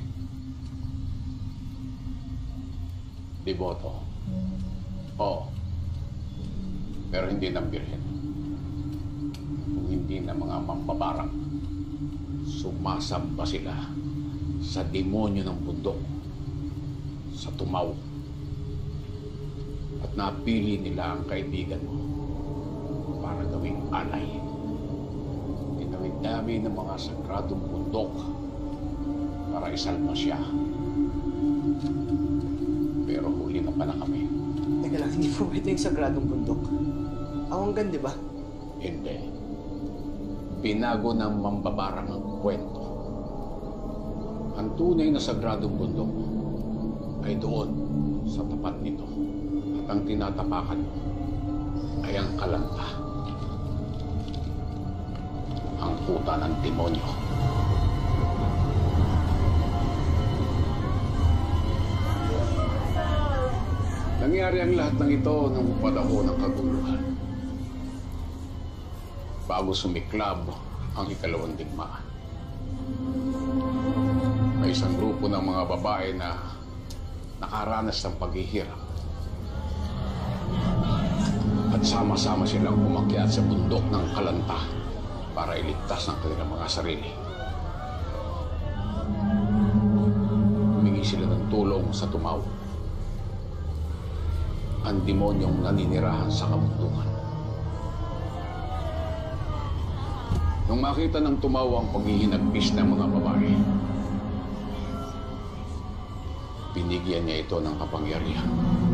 Deboto. Oo. Pero hindi ng birhen. Kung hindi na mga mambabarang. Sumasamba sila sa demonyo ng bundok. Sa tumaw. At napili nila ang kaibigan mo para gawing alay. Dinami-dami ng mga sagradong bundok para isalma siya. Pero huli na pala kami. Teka lang, hindi po ba ito yung sagradong bundok? Awanggan, di ba? Hindi. Binago ng mambabarang ang kwento. Ang tunay na sagradong bundok ay doon sa tapat nito. At ang tinatapakan mo ay ang kalanta. Ang kuta ng demonyo. Nangyari ang lahat ng ito nung panahon ng kaguluhan. Bago sumiklab ang ikalawang digmaan. May isang grupo ng mga babae na nakaranas ng paghihirap. At sama-sama silang umakyat sa bundok ng kalanta para iligtas ng kanilang mga sarili. Humingi sila ng tulong sa tumaw. Ang demonyong naninirahan sa kabundukan. Nung makita ng tumaw ang paghihinagpis ng mga babae, binigyan niya ito ng kapangyarihan.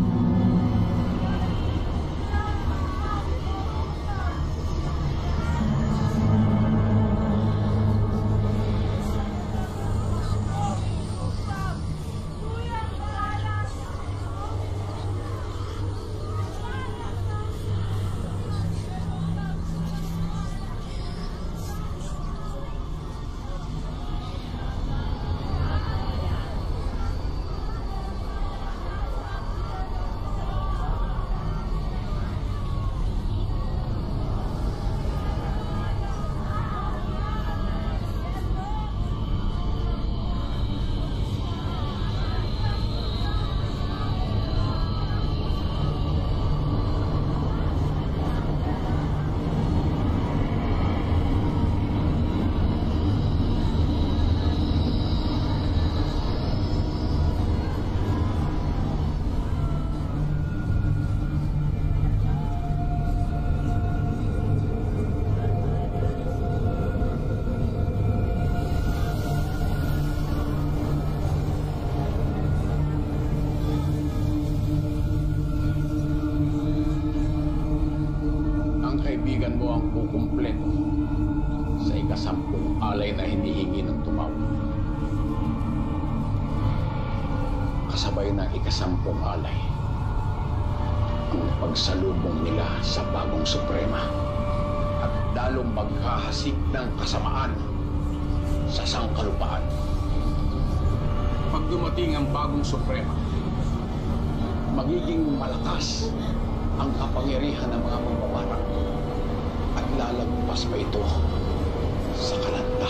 Kaibigan mo ang kukumpleto sa ikasampung alay na hinihingi ng tumaw. Kasabay ng ikasampung alay ang pagsalubong nila sa bagong suprema at dalong maghahasik ng kasamaan sa sangkalupaan. Pag dumating ang bagong suprema, magiging malakas ang kapangyarihan ng mga mambabarang at lalagpas pa ito sa kalanta.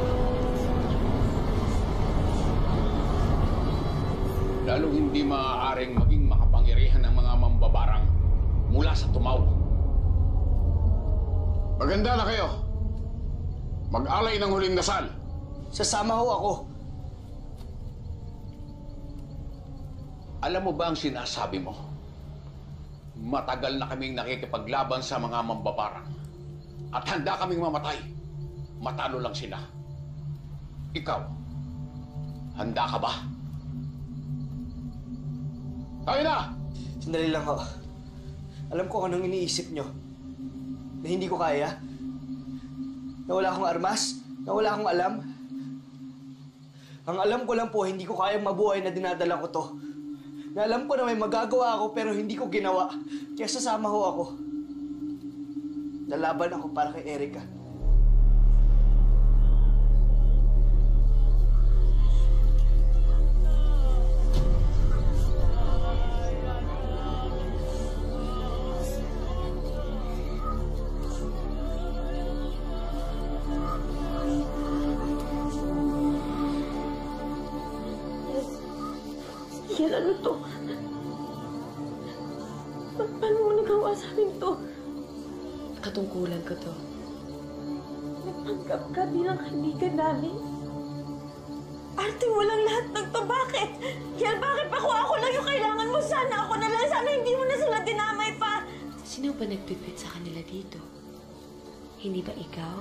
Lalong hindi maaaring maging makapangyarihan ng mga mambabarang mula sa tumaw. Maganda na kayo. Mag-alay ng huling dasal. Sasama ho ako. Alam mo ba ang sinasabi mo? Matagal na kaming nakikipaglaban sa mga mambabarang. At handa kaming mamatay. Matalo lang sila. Ikaw, handa ka ba? Tayo na! Sandali lang ho. Alam ko anong iniisip nyo. Na hindi ko kaya. Na wala akong armas. Na wala akong alam. Ang alam ko lang po, hindi ko kayang mabuhay na dinadala ko to. Na alam ko na may magagawa ako pero hindi ko ginawa. Kaya sasama ho ako. Lalaban ako para kay Erica. Yan, ano to? Pa- paano mo nagawa sa amin to? Katungkulan ko to. Nagpanggap ka bilang kaibigan namin. Arte mo lang lahat ng to. Bakit? Yan, bakit pa kung ako lang yung kailangan mo? Sana ako na lang. Sana hindi mo na sila dinamay pa. Sino ba nagpipit sa kanila dito? Hindi ba ikaw?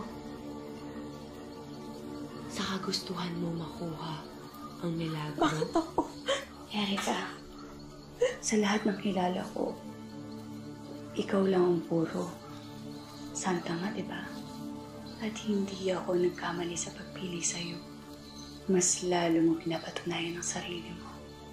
Sa kagustuhan mo makuha ang milagro? Bakit ako? Erika, sa lahat ng kilala ko, ikaw lang ang puro. Santa nga, di ba? At hindi ako nagkamali sa pagpili sa'yo. Mas lalo mo pinapatunayan ang sarili mo.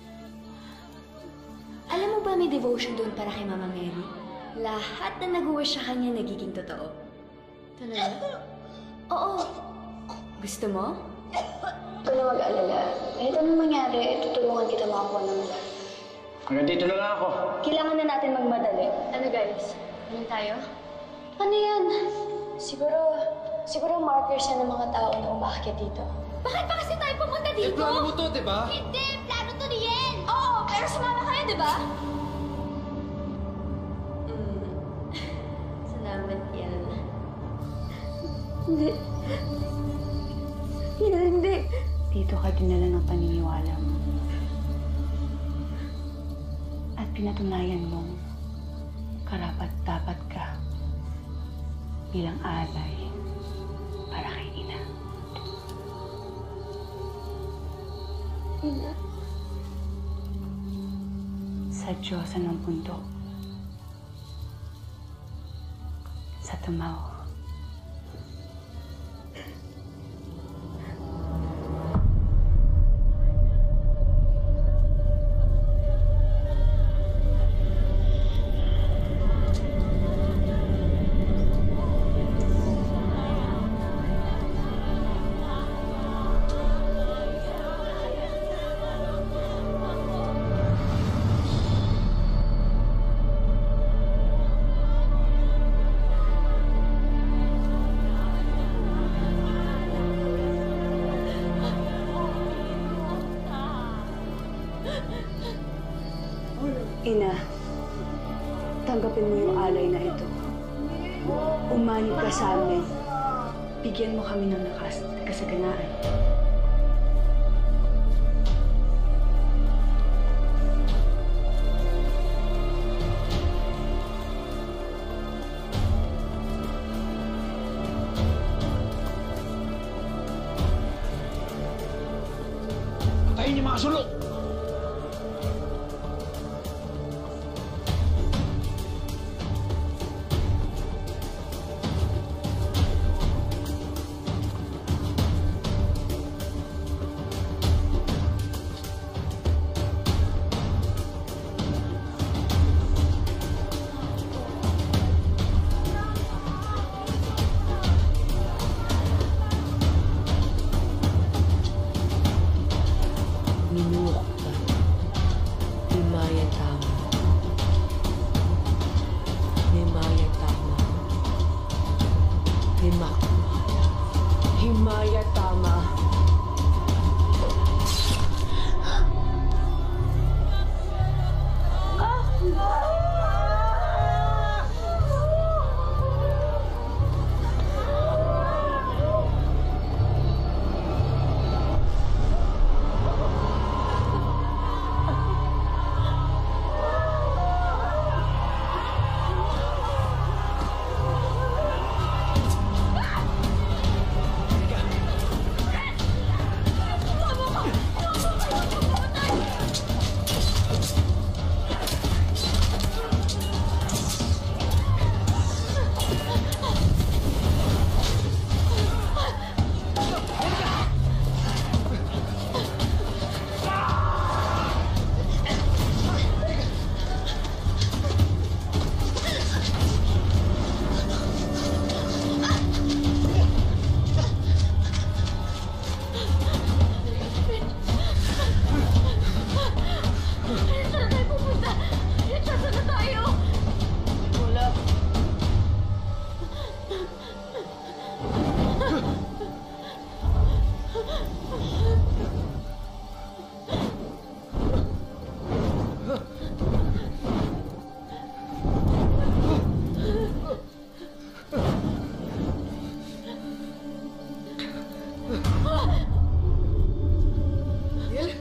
Alam mo ba may devotion doon para kay Mama Mary? Lahat na nag-wish sa kanya nagiging totoo. Talaga? Oo. Gusto mo? Huwag ka na mag-alala. Kahit anong mangyari, tutulungan kita makakuha ng lahat. Hanggang dito na lang ako. Kailangan na natin magmadali. Ano guys? Anong tayo? Ano yan? Siguro, siguro markers yan ng mga tao na umakyat dito. Bakit pa kasi tayo pumunta dito? Eh, plano mo to, di ba? Hindi, plano to ni Yen. Oo, pero sumama kayo, di ba? Mm. Salamat yan. Hindi. Yan, hindi. Dito ka dinala ng paniniwala mo. At pinatunayan mong karapat-dapat ka bilang alay para kay Ina. Ina? Sa Diyosan ng bundok. Sa tumaw. Ina, tanggapin mo yung alay na ito. Umanib ka sa amin. Bigyan mo kami ng lakas at kasaganaan. Patayin niyo mga sulok! Minura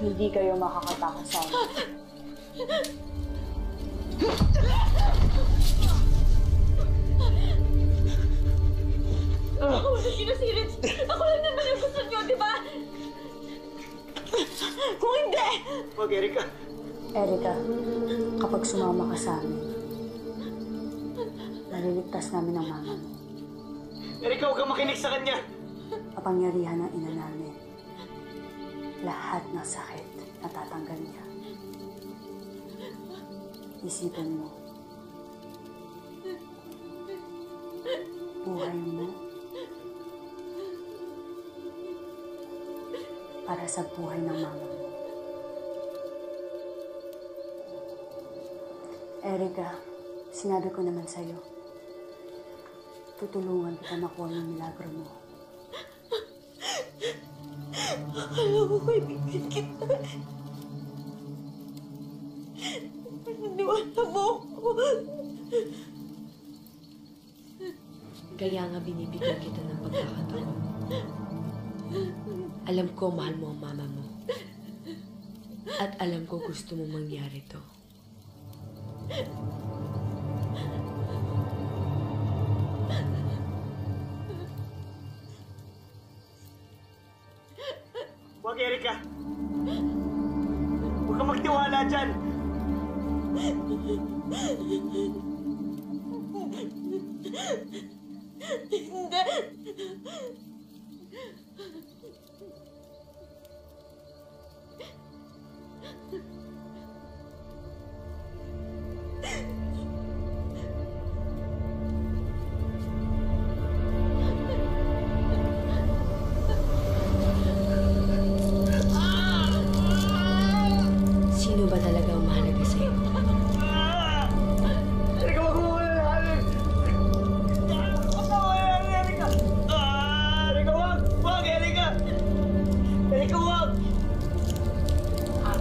hindi kayo makakatakas sa amin. Ako wala sinasirit. Ako lang naman yung gusto niyo, di ba? Kung hindi! Wag, Erika. Erika, kapag sumama ka sa amin, maliligtas namin ang mama mo. Erika, huwag kang makinig sa kanya. Kapangyarihan ng ina namin. Lahat ng sakit natatanggal niya. Isipin mo, buhay mo para sa buhay ng mama mo. Erika, sinabi ko naman sa'yo, tutulungan kita makuha yung milagro mo. Akala ko kaibigan kita. Paniwala mo ako. Kaya nga binibigyan kita ng pagkakataon. Alam ko mahal mo ang mama mo. At alam ko gusto mo mangyari to. Wag, Erika. Huwag kang magtiwala dyan. Hindi. Sino ba talaga ang mahalaga sa'yo? Erika, wag mo alalahanin. Wag mo alalahanin, Erika. Ah, Erika, wag. Wag, Erika. Erika, wag. Ah.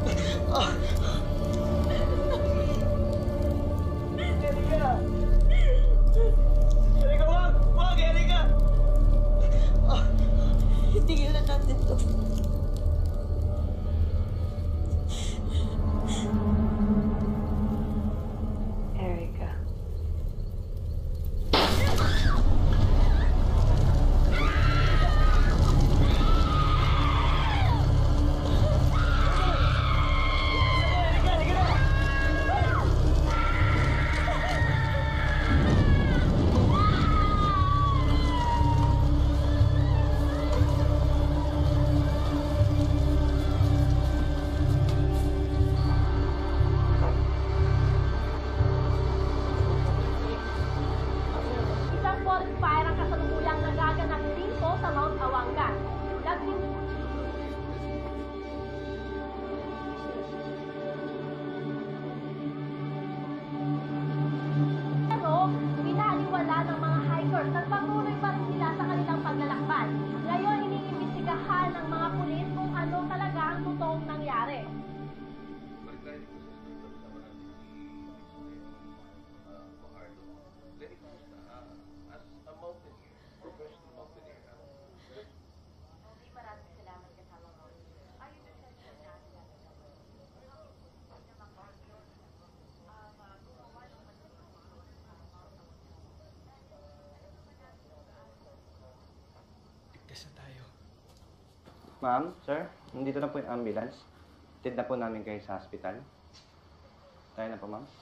Erika. Erika, wag. Wag, Erika. Ah. Tigilan natin to. Erika. Isang forest fire ang kasalukuyang nagaganap dito sa Mount Awangan. Laging pero binaliwala ng mga hikers at patuloy pa rin sila sa kanilang paglalakbay. Ngayon, iniimbestigahan ng mga pulis kung ano talaga ang totoong nangyari. Ligtas na tayo. Ma'am, sir, nandito na po yung ambulance. Tid na po namin kayo sa hospital. Tayo na po, ma'am.